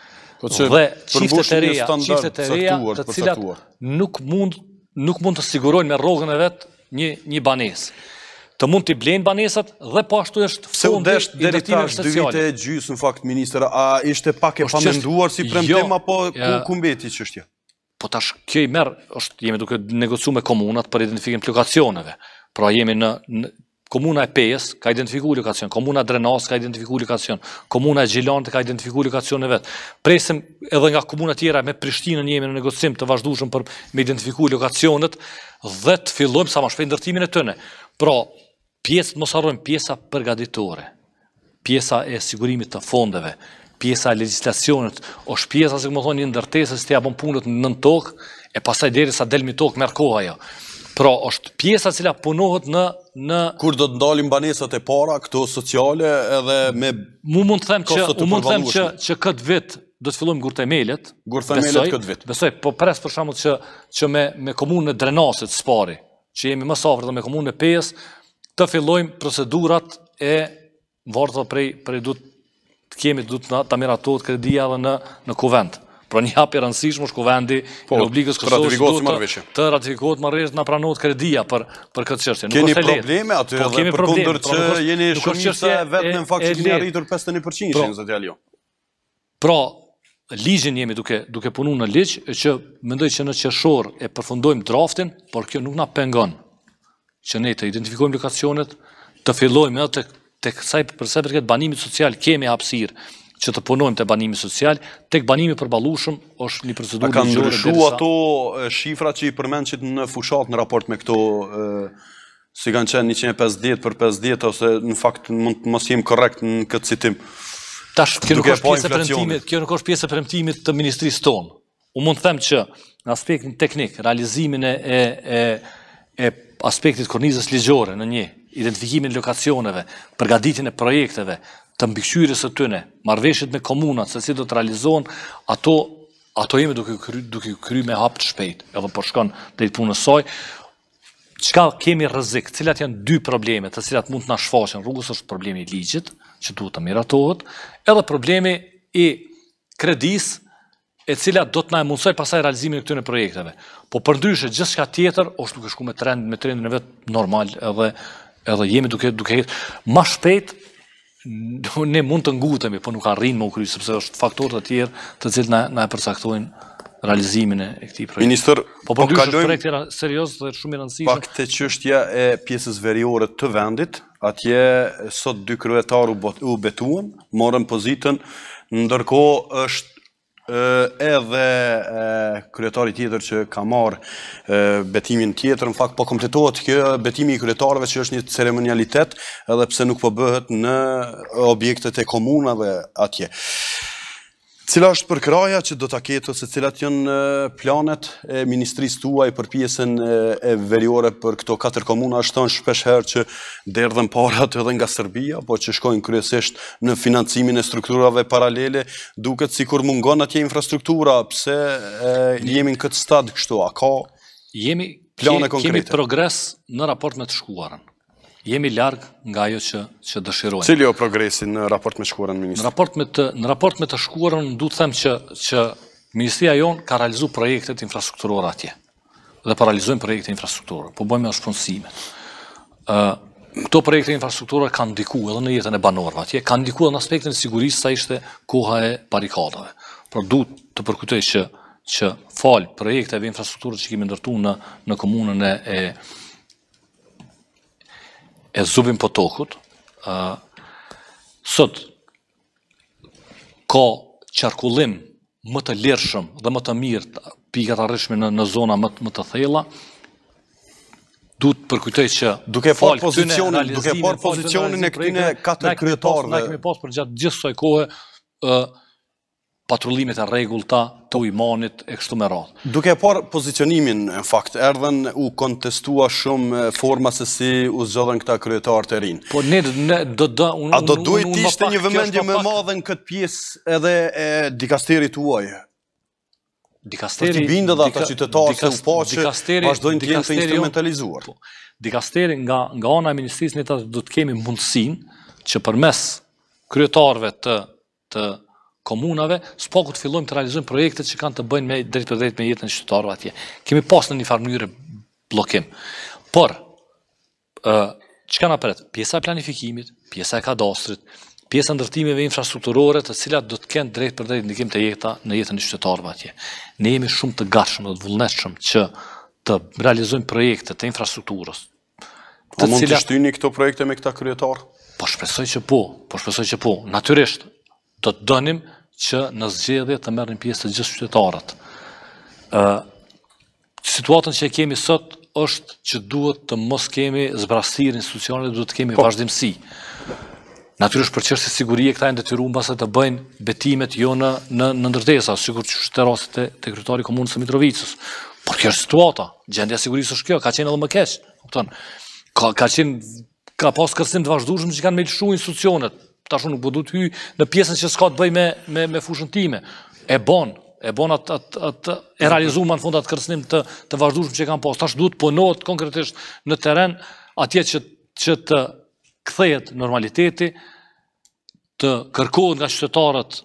Speaker 2: Dhe çiftet e reja, çiftet e reja të cilat nuk mund nuk mund të sigurojnë me rrogën e vet një një banesë. Të mund t'i blejnë banesat dhe po ashtu është fondi i
Speaker 1: deri tash dy vite e gjys në fakt ministër, a ishte pak e pamenduar si premtim apo ku mbeti çështja?
Speaker 2: Po tash kjo i merr, është jemi duke negociuar me komunat për identifikim të lokacioneve. Pra jemi në, në Komuna e Pejës ka identifikuar lokacion, Komuna Drenas ka identifikuar lokacion, Komuna e Gjilanit ka identifikuar lokacion e vet. Presim edhe nga komuna tjera me Prishtinën jemi në negocim të vazhdueshëm për me identifikuar lokacionet dhe të fillojmë sa më shpejt ndërtimin e tyre. Pra, pjesë mos harrojmë pjesa përgatitore, pjesa e sigurimit të fondeve, pjesa e legjislacionit, është pjesa si më thonë një ndërtesës të ja bën punët në tokë e pastaj derisa del mi tokë merr kohë ajo. Pra, është pjesa cila punohet në, në...
Speaker 1: Kur do të ndalim banesat e para, këto sociale, edhe me...
Speaker 2: Mu mund të them që, mund të them që, që këtë vit do të fillojmë gurthemelet.
Speaker 1: Gurthemelet këtë vit.
Speaker 2: Besoj, po pres për shembull që, që me, me komunën e Drenasit Spari, që jemi më safër dhe me komunën e Pejës, të fillojmë procedurat e vartë prej, prej du të kemi, du të ta miratohet kredia dhe në, në kuvend. Pra një hap i rëndësishëm është kuvendi i Republikës Kosovës të, të ratifikohet marrëveshje të na pranohet kredia për për këtë çështje.
Speaker 1: Keni probleme aty edhe përkundër që jeni shumica e vetëm në fakt që keni arritur pesëdhjetë e një përqind zot Jalio.
Speaker 2: Pra, ligjin jemi duke duke punuar në ligj që mendoj që në qershor e përfundojmë draftin, por kjo nuk na pengon që ne të identifikojmë lokacionet, të fillojmë edhe tek tek sa për sa i përket banimit social kemi hapësirë që të punojmë të banimi social, tek banimi përballueshëm është një procedurë
Speaker 1: ligjore. A kanë ndryshuar ato shifra që i përmendit në fushat në raport me këto, si kanë qenë njëqind e pesëdhjetë për pesëdhjetë, ose në fakt mund të mos jem korrekt në këtë citim?
Speaker 2: Tash, kjo nuk është pjesë e premtimit, kjo nuk është pjesë e premtimit të ministrisë tonë. Unë mund të them që në aspektin teknik, realizimin e, e, e aspektit kornizës ligjore në një, identifikimin e lokacioneve, përgatitjen e projekteve, të mbikëqyrjes së tyre, marrëveshjet me komunat se si do të realizohen, ato ato jemi duke kry, duke kry me hap të shpejt, edhe po shkon drejt punës saj. Çka kemi rrezik, cilat janë dy probleme, të cilat mund të na shfaqen rrugës, është problemi i ligjit, që duhet të miratohet, edhe problemi i kredisë, e cila do të na mundsoj pasaj realizimin e këtyre projekteve. Po përndryshe gjithçka tjetër është duke shkuar me trend, me trendin e vet normal, edhe edhe jemi duke duke më shpejt. Ne mund të ngutemi, po nuk arrin me u kry, sepse është faktorë të tjerë të cilët na, na e përcaktojnë realizimin e këtij projekti.
Speaker 1: Ministër,
Speaker 2: po po kalojmë projekt era serioz dhe shumë i rëndësishëm.
Speaker 1: Pak te çështja e pjesës veriore të vendit, atje sot dy kryetarë u betuan, morën pozitën, ndërkohë është edhe kryetari tjetër që ka marrë betimin tjetër, në fakt po kompletohet kjo betimi i kryetarëve që është një ceremonialitet, edhe pse nuk po bëhet në objektet e komunave atje. Cila është përkraja që do ta ketë ose cilat janë planet e ministrisë tuaj për pjesën e veriore për këto katër komuna? Është thënë shpesh herë që derdhen parat edhe nga Serbia, po që shkojnë kryesisht në financimin e strukturave paralele, duket sikur mungon atje infrastruktura. Pse jemi në këtë stad kështu? A ka
Speaker 2: jemi,
Speaker 1: plane konkrete?
Speaker 2: Kemi progres në raport me të shkuarën. Jemi larg nga ajo që, që dëshirojmë.
Speaker 1: Cili o progresi në raport me shkuarën, ministri?
Speaker 2: Në raport me të, në raport me të shkuarën, du të them që, që Ministria jonë ka realizu projektet infrastrukturore atje. Dhe pa realizojmë projekte infrastrukturore, po bëjmë me shponsime. Uh, këto projekte infrastrukturore kanë ndiku edhe në jetën e banorëve atje, kanë ndiku edhe në aspektin e sigurisë sa ishte koha e barikadave. Por du të përkujtoj që, që fal projekteve infrastrukturore që kemi ndërtu në, në komunën e, e e Zubin Potokut, uh, sot ka qarkullim më të lirshëm dhe më të mirë pikat arritshme në, në zona më, më të thella. Duhet përkujtoj që
Speaker 1: duke parë pozicionin, duke parë pozicionin e këtyre katër kryetarëve.
Speaker 2: Ne kemi pas për gjatë gjithë kësaj kohe uh, patrullimet e rregullta të imanit e kështu me radhë.
Speaker 1: Duke parë pozicionimin, në fakt, erdhen u kontestua shumë forma se si u zgjodhen këta kryetarë të rinj.
Speaker 2: Po ne, ne do do un,
Speaker 1: A do duhet të ishte një vëmendje më e madhe në këtë pjesë edhe e dikasterit tuaj?
Speaker 2: Dikasteri,
Speaker 1: për t'i bindë dhe ata qytetarë se u po që vazhdojnë të jenë të instrumentalizuar.
Speaker 2: Dikasteri nga, nga ana e ministrisë ne do të kemi mundësinë që përmes kryetarëve të, të komunave, s'paku të fillojmë të realizojmë projektet që kanë të bëjnë me drejt për drejt me jetën e qytetarëve atje. Kemi pas në një farë mënyrë bllokim. Por, uh, çka na pret? Pjesa e planifikimit, pjesa e kadastrit, pjesa e ndërtimeve infrastrukturore, të cilat do të kenë drejt për drejt ndikim të jeta në jetën e qytetarëve atje. Ne jemi shumë të gatshëm dhe të vullnetshëm që të realizojmë projekte të infrastrukturës.
Speaker 1: A mund të shtyni këto projekte me këta kryetar?
Speaker 2: Po shpresoj që po, po shpresoj që po. Natyrisht, do të dënim që në zgjedhje të merrin pjesë të gjithë qytetarët. Uh, situatën që e kemi sot është që duhet të mos kemi zbrastësirë institucionale, duhet të kemi po. vazhdimsi. Natyrisht për çështje sigurie këta janë detyruar mbase të bëjnë betimet jo në në, në ndërtesa, sikur që është rasti te, te kryetari i komunës së Mitrovicës. Por kjo është situata, gjendja e sigurisë është kjo, ka qenë edhe më keq, kupton? Ka ka qenë ka pas kërcim të vazhdueshëm që kanë me lëshu institucionet. Tash unë nuk po du të hyj në pjesën që s'ka të bëj me, me, me fushën time. E bon, e bon atë at, at, e realizuar në fund atë kërcënim të, të vazhdueshëm që kanë pas. Tash duhet punohet konkretisht në terren atje që, që të kthehet normaliteti, të kërkohet nga qytetarët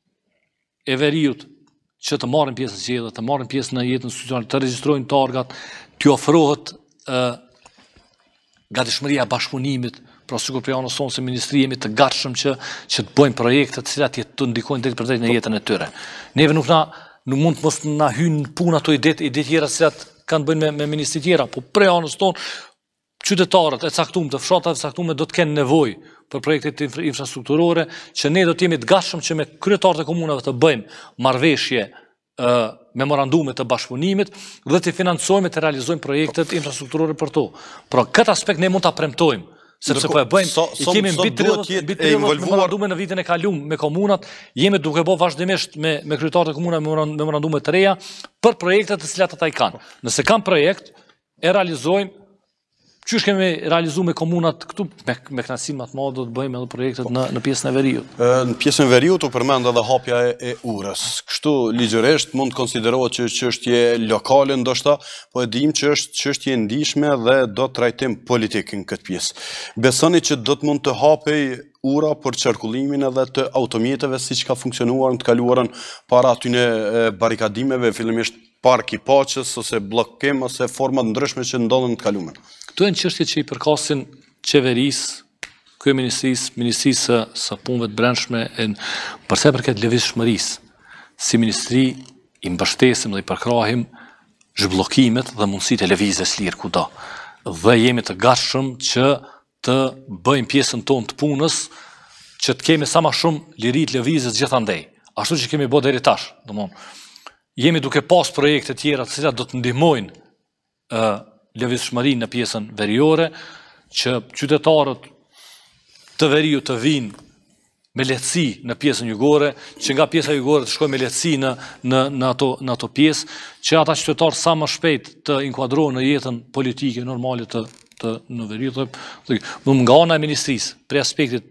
Speaker 2: e veriut që të marrin pjesë në zgjedhje, të marrin pjesë në jetën institucionale, të regjistrojnë targat, t'ju ofrohet uh, gatishmëria e bashkëpunimit. Pra sikur për janë sonë se ministri jemi të gatshëm që, që të bëjmë projekte të cilat jetë të ndikojnë drejt për drejt në jetën e tyre. Neve nuk na nuk mund të mos na hynë punë ato ide ide tjera të cilat kanë të bëjnë me, me ministri tjera, po për janë tonë qytetarët e caktuar të fshatat e caktuara do të kenë nevojë për projekte infra, infrastrukturore që ne do të jemi të gatshëm që me kryetarët e komunave të bëjmë marrëveshje uh, memorandume të bashkëpunimit dhe të financojmë të realizojmë projektet infrastrukturore për to. Pra këtë aspekt ne mund ta premtojmë. Sepse po e bëjmë, so, so, i kemi mbi tridhjetë memorandume në vitin e kaluar me komunat, jemi duke bë vazhdimisht me, me kryetarët e komunave memorandume të reja për projektet të cilat ata i kanë. Nëse kanë projekt, e realizojmë. Qysh kemi realizuar me komunat këtu me, me kënaqësi më të madhe do të bëjmë edhe projektet në, në pjesën e veriut.
Speaker 1: Në pjesën e veriut u përmend edhe hapja e, e urës. Kështu ligjërisht mund të konsiderohet që çështje lokale ndoshta, po e dim që është çështje e ndihshme dhe do trajtim politik në këtë pjesë. Besoni që do të mund të hapej ura për qarkullimin edhe të automjeteve siç ka funksionuar në të kaluarën para atyne barikadimeve, fillimisht park i Paqës ose bllokim ose forma ndryshme që ndodhen në të kaluarën.
Speaker 2: Këto janë çështje që i përkasin qeverisë, kryeministrisë, ministrisë së, së punëve të brendshme e për sa i përket lëvizshmërisë. Si ministri i mbështesim dhe i përkrahim zhbllokimet dhe mundësitë e lëvizjes lirë kudo. Dhe jemi të gatshëm që të bëjmë pjesën tonë të punës, që të kemi sa më shumë liri të lëvizjes gjithandej. Ashtu që kemi bërë deri tash, domthonë. jemi duke pas projekte tjera të cilat do të ndihmojnë uh, lëvizshmërinë në pjesën veriore, që qytetarët të veriu të vinë me lehtësi në pjesën jugore, që nga pjesa jugore të shkojnë me lehtësi në, në, në, ato, në ato pjesë, që ata qytetarë sa më shpejt të inkuadrohen në jetën politike normale të, të në veriu. Dhe nga ana e ministrisë, për aspektit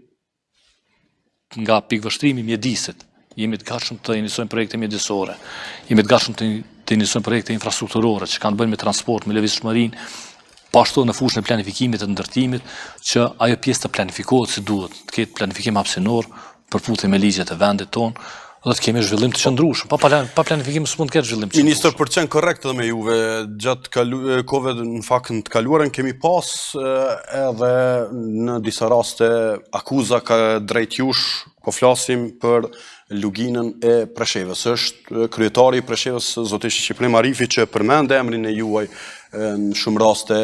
Speaker 2: nga pikëvështrimi mjedisit, jemi të gatshëm të inisojmë projekte mjedisore, jemi të gatshëm të, të inisojmë projekte infrastrukturore, që kanë të bëjnë me transport, me lëvizshmërinë, pashtu në fushën e planifikimit të ndërtimit, që ajo pjesë të planifikohet si duhet, të ketë planifikim hapësinor, përputhje me ligjet e vendit tonë, dhe të kemi zhvillim të qëndrueshëm. Pa, pa planifikim s'mund të ketë zhvillim të qëndrueshëm.
Speaker 1: Ministër, për qenë korrekt edhe me juve, gjatë kohëve në faktën të kaluarën, kemi pas edhe në disa raste akuza ka drejt jush, po flasim për luginën e Preshevës. Është kryetari i Preshevës, zotish Shqipërim Arifi, që përmend emrin e juaj në shumë raste,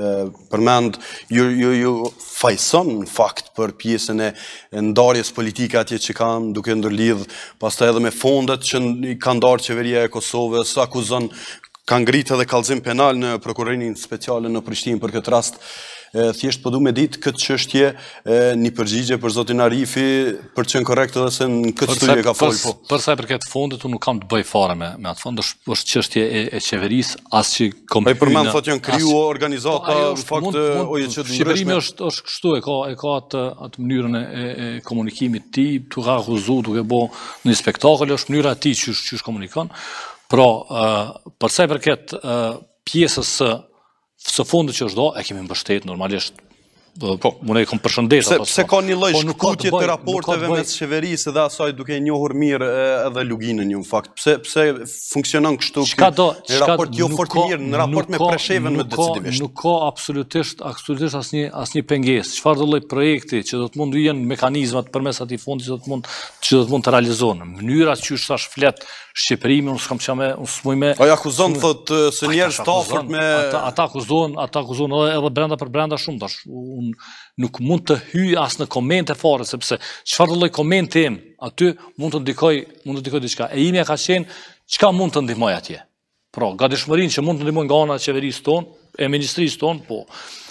Speaker 1: përmend ju, ju, ju fajson në fakt për pjesën e ndarjes politike atje që kanë duke ndërlidh, pastaj edhe me fondet që ka ndarë qeveria e Kosovës, akuzon, kanë ngritë edhe kallëzim penal në prokurorinë speciale në Prishtinë për këtë rast. Thjesht po du me ditë këtë çështje një përgjigje për zotin Arifi, për qenë korrekt edhe se në këtë studie ka folë po.
Speaker 2: Për sa i përket fondit, unë nuk kam të bëj fare me, me atë fond, është çështje e, e qeverisë, as që kom.
Speaker 1: Ai përmend thotë janë kriju organizata në fakt O E C D.
Speaker 2: Shqipërimi është është kështu, e ka e ka atë atë mënyrën e, e komunikimit të tij, tu ka akuzuar duke bë një spektakël, është mënyra e tij që që komunikon. Pra, uh, për sa i përket uh, pjesës së së fundit që është do, e kemi mbështet normalisht. Po, unë e kom përshëndet.
Speaker 1: Pse, pse ka një lloj shkutje të raporteve mes qeverisë dhe asaj duke njohur mirë edhe luginën ju në fakt. Pse pse funksionon kështu ky raport jo fort mirë në raport me Preshevën më decisivisht.
Speaker 2: Nuk ka absolutisht absolutisht asnjë asnjë pengesë. Çfarë do lloj projekti që do të mund të jenë mekanizmat përmes atij fondi që do të mund që do të mund të realizohen. Mënyra që është tash flet Shqipërimi, unë s'kam çamë, unë s'muj me.
Speaker 1: Ai akuzon thotë se njerëz të afërt me
Speaker 2: ata akuzojnë, ata akuzojnë edhe brenda për brenda shumë tash. Unë nuk mund të hyj as në komente fare, sepse çfarë lloj komente im aty mund të ndikoj, mund të ndikoj diçka. E imja ka qenë çka mund të ndihmoj atje. Pra, gatishmërinë që mund të ndihmojnë nga ana e qeverisë tonë, e ministrisë tonë, po.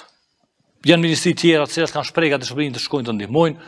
Speaker 2: Janë ministri tjera të cilat kanë shprehë gatishmërinë të shkojnë të ndihmojnë.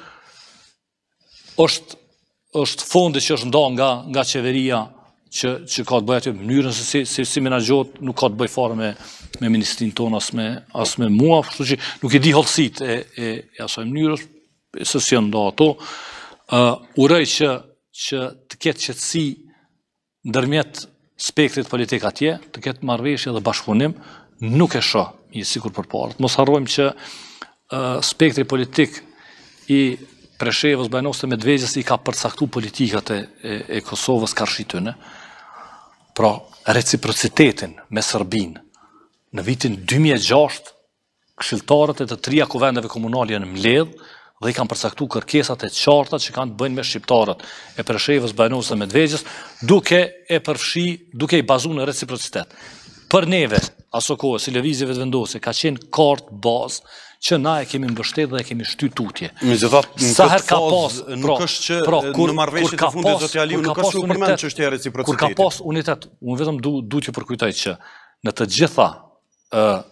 Speaker 2: Është është fondi që është nda nga nga qeveria që që ka të bëjë aty mënyrën se si si, si menaxhohet, nuk ka të bëjë fare me me ministrinë tonë as me as me mua, kështu që nuk e di hollësitë e e, e asaj mënyrës, se si janë nda ato. Uh, uroj që që të ketë qetësi ndërmjet spektrit politik atje, të ketë marrëveshje dhe bashkëpunim, nuk e shoh një sikur përpara. Mos harrojmë që uh, spektri politik i Preshevës, Bajanovës dhe Medvegjës i ka përcaktu politikat e, e, e Kosovës karshitëne. Pra, reciprocitetin me Serbinë në vitin dy mijë e gjashtë, këshilltarët e të trija kuvendeve komunale janë mbledh dhe i kanë përcaktu kërkesat e qarta që kanë të bëjnë me shqiptarët e Preshevës, Bajanovës dhe Medvegjës, duke e përfshi, duke i bazuar në reciprocitet. Për neve, aso kohë, si lëvizjeve të vendose, ka qenë kartë bazë që na e kemi mbështetur dhe e kemi shty tutje.
Speaker 1: Sa herë ka pas, nuk është që pra, kur, në marrëveshjet e fundit zoti Aliu nuk është u përmend çështja e reciprocitetit.
Speaker 2: Kur ka pas unitet, unë vetëm du du të përkujtoj që në të gjitha uh,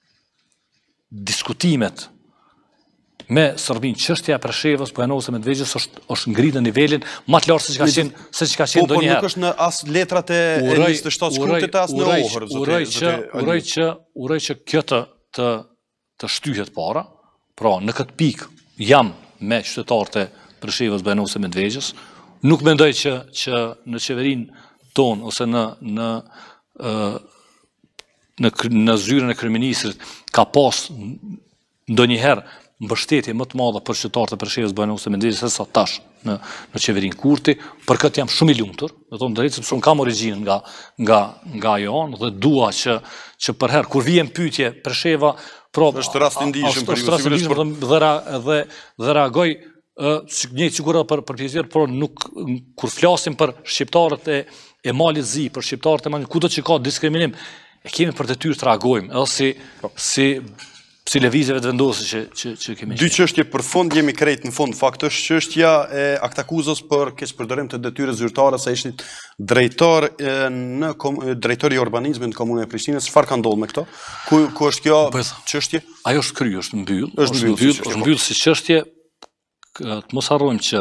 Speaker 2: diskutimet me Serbinë, çështja e Preshevës, Bajanovës dhe Medvegjës është është ngritur në nivelin më të lartë se çka qenë se çka qenë ndonjëherë.
Speaker 1: Po nuk është në as letrat e njëzet e shtatë shkrutit as në ohër,
Speaker 2: uroj që uroj që uroj që kjo të të të shtyhet para, pra në këtë pikë jam me qytetarët e Preshevës, Bajanovës dhe Medvegjës, nuk mendoj që që në qeverinë tonë ose në në ë në në zyrën e kryeministrit ka pas ndonjëherë mbështetje më të madhe për qytetarët e Preshevës, Bajanovës dhe Medvegjës se sa tash në në qeverinë Kurti. Për këtë jam shumë i lumtur, do të them drejt sepse un kam origjinën nga nga nga ajo anë dhe dua që që për herë kur vjen pyetje Presheva, pra
Speaker 1: është rast i ndihshëm për ju,
Speaker 2: sigurisht për dhe dhe dhe reagoj ë një sigurisht për për pjesë, por nuk kur flasim për shqiptarët e e Malit Zi, për shqiptarët e Malit, kudo që ka diskriminim, e kemi për detyrë të reagojmë, edhe si si si lëvizjeve të vendosur që që që kemi.
Speaker 1: Dy çështje për fond jemi krejt në fund. Fakt është çështja e aktakuzës për keqpërdorim të detyrës zyrtare sa ishit drejtor në drejtori i urbanizmit në komunën e Prishtinës. Çfarë ka ndodhur me këto? Ku ku është kjo çështje?
Speaker 2: Ajo është kry, është mbyll,
Speaker 1: është mbyll,
Speaker 2: është mbyll si çështje. Të mos harrojmë që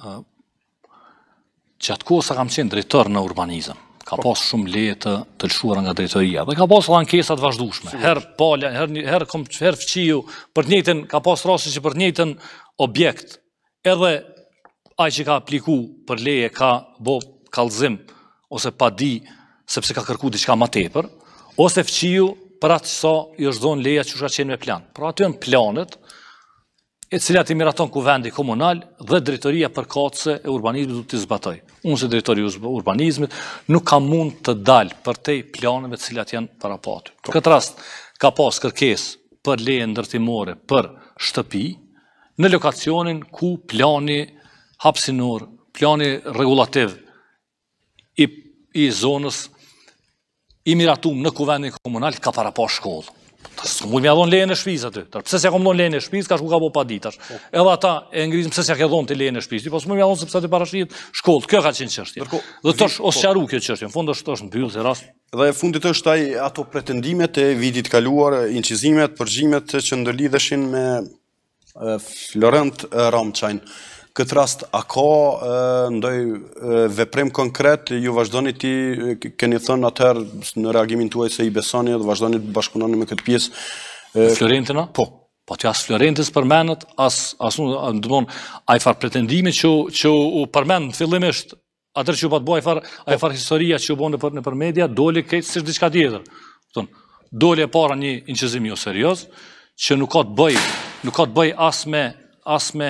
Speaker 2: që atë kohë sa kam qenë drejtor në urbanizëm, ka pas shumë leje të të lëshuara nga drejtoria dhe ka pas ankesa të vazhdueshme. Her pala, her her her fqiu për të njëjtën, ka pas raste që për të njëjtën objekt, edhe ai që ka apliku për leje ka bë kallëzim ose pa di sepse ka kërku diçka më tepër, ose fqiu për atë sa i është dhënë leja që ka qenë me plan. Pra aty janë planet e cilat i miraton kuvendi komunal dhe drejtoria përkatëse e urbanizmit duhet të zbatoj. Unë si drejtori i urbanizmit nuk kam mund të dal për te planeve të cilat janë para paty. Në këtë rast ka pas kërkesë për leje ndërtimore për shtëpi në lokacionin ku plani hapësinor, plani rregullativ i i zonës i miratum në kuvendin komunal ka para pas shkollë. Së mund me adhon lejën e shpiz aty. Pse s'ja kom dhon lejën e shpiz, ka shku ka bo pa ditash. Edhe ata e ngrizim pse s'ja ke dhon të lejën e shpiz. Po së mund me adhon sepse aty parashihet shkollë. Kjo ka qenë çështje. Dhe të është ose qaru kjo çështje. Në fund është është mbyll se rast.
Speaker 1: Dhe e fundit është ai ato pretendimet e vitit kaluar, incizimet, përgjimet që ndërlidheshin me Florent Ramçajn. Këtë rast, a ka ndoj veprim konkret, ju vazhdoni ti, keni thënë atëherë në reagimin tuaj se i besoni dhe vazhdoni të bashkëpunoni me këtë pjesë?
Speaker 2: Florentina?
Speaker 1: Po.
Speaker 2: Po që as Florentis përmenet, as unë, dëmon, a i farë pretendimi që u përmenë fillimisht, atër që u patë bo, a i farë historia që u bo në për media, dole këtë si diçka tjetër. Dole e para një inqizim jo serios, që nuk ka të bëj, nuk ka të bëj as me, as me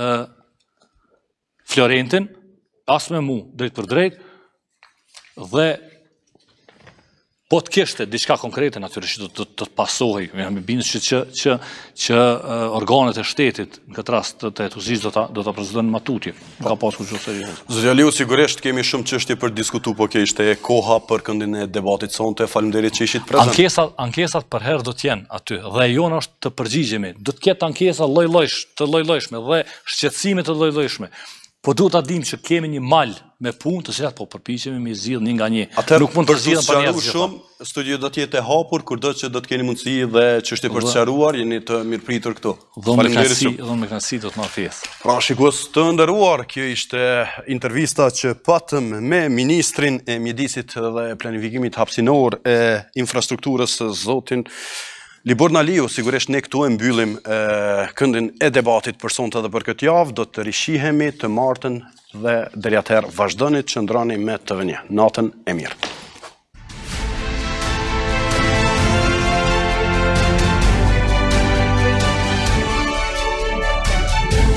Speaker 2: Florentin, as me mu, drejt për drejt, dhe po të kishte diçka konkrete, natyrisht do të të pasohej, me bindës që organet e shtetit, në këtë rast të etuzisht, do të prezidojnë matutje. Ka pasur që serios.
Speaker 1: Zotja Liu, sigurisht kemi shumë çështje për diskutu, po kjo ishte koha për këndin e debatit sonte. Faleminderit që ishit prezant.
Speaker 2: Ankesat për herë do t'jenë aty, dhe jona është të përgjigjemi. Do t'ketë ankesa të lloj-llojshme dhe shqetësime të lloj-llojshme. Po duhet ta dim që kemi një mal me punë të cilat po përpiqemi me zgjidh një nga një.
Speaker 1: Nuk mund të zgjidhim pa njerëz shumë. Studio do të jetë e hapur kurdo që do të keni mundësi dhe çështje për të sqaruar, jeni të mirëpritur këtu.
Speaker 2: Faleminderit shumë. Dhe me kënaqësi do të marr pjesë.
Speaker 1: Pra shikues të nderuar, kjo ishte intervista që patëm me ministrin e mjedisit dhe planifikimit hapësinor e infrastrukturës, zotin Liborna Liu. Sigurisht ne këtu e mbyllim këndin e debatit për sonte dhe për këtë javë. Do të rishihemi të martën dhe deri atëherë vazhdoni të qëndroni me T V N. Natën e mirë.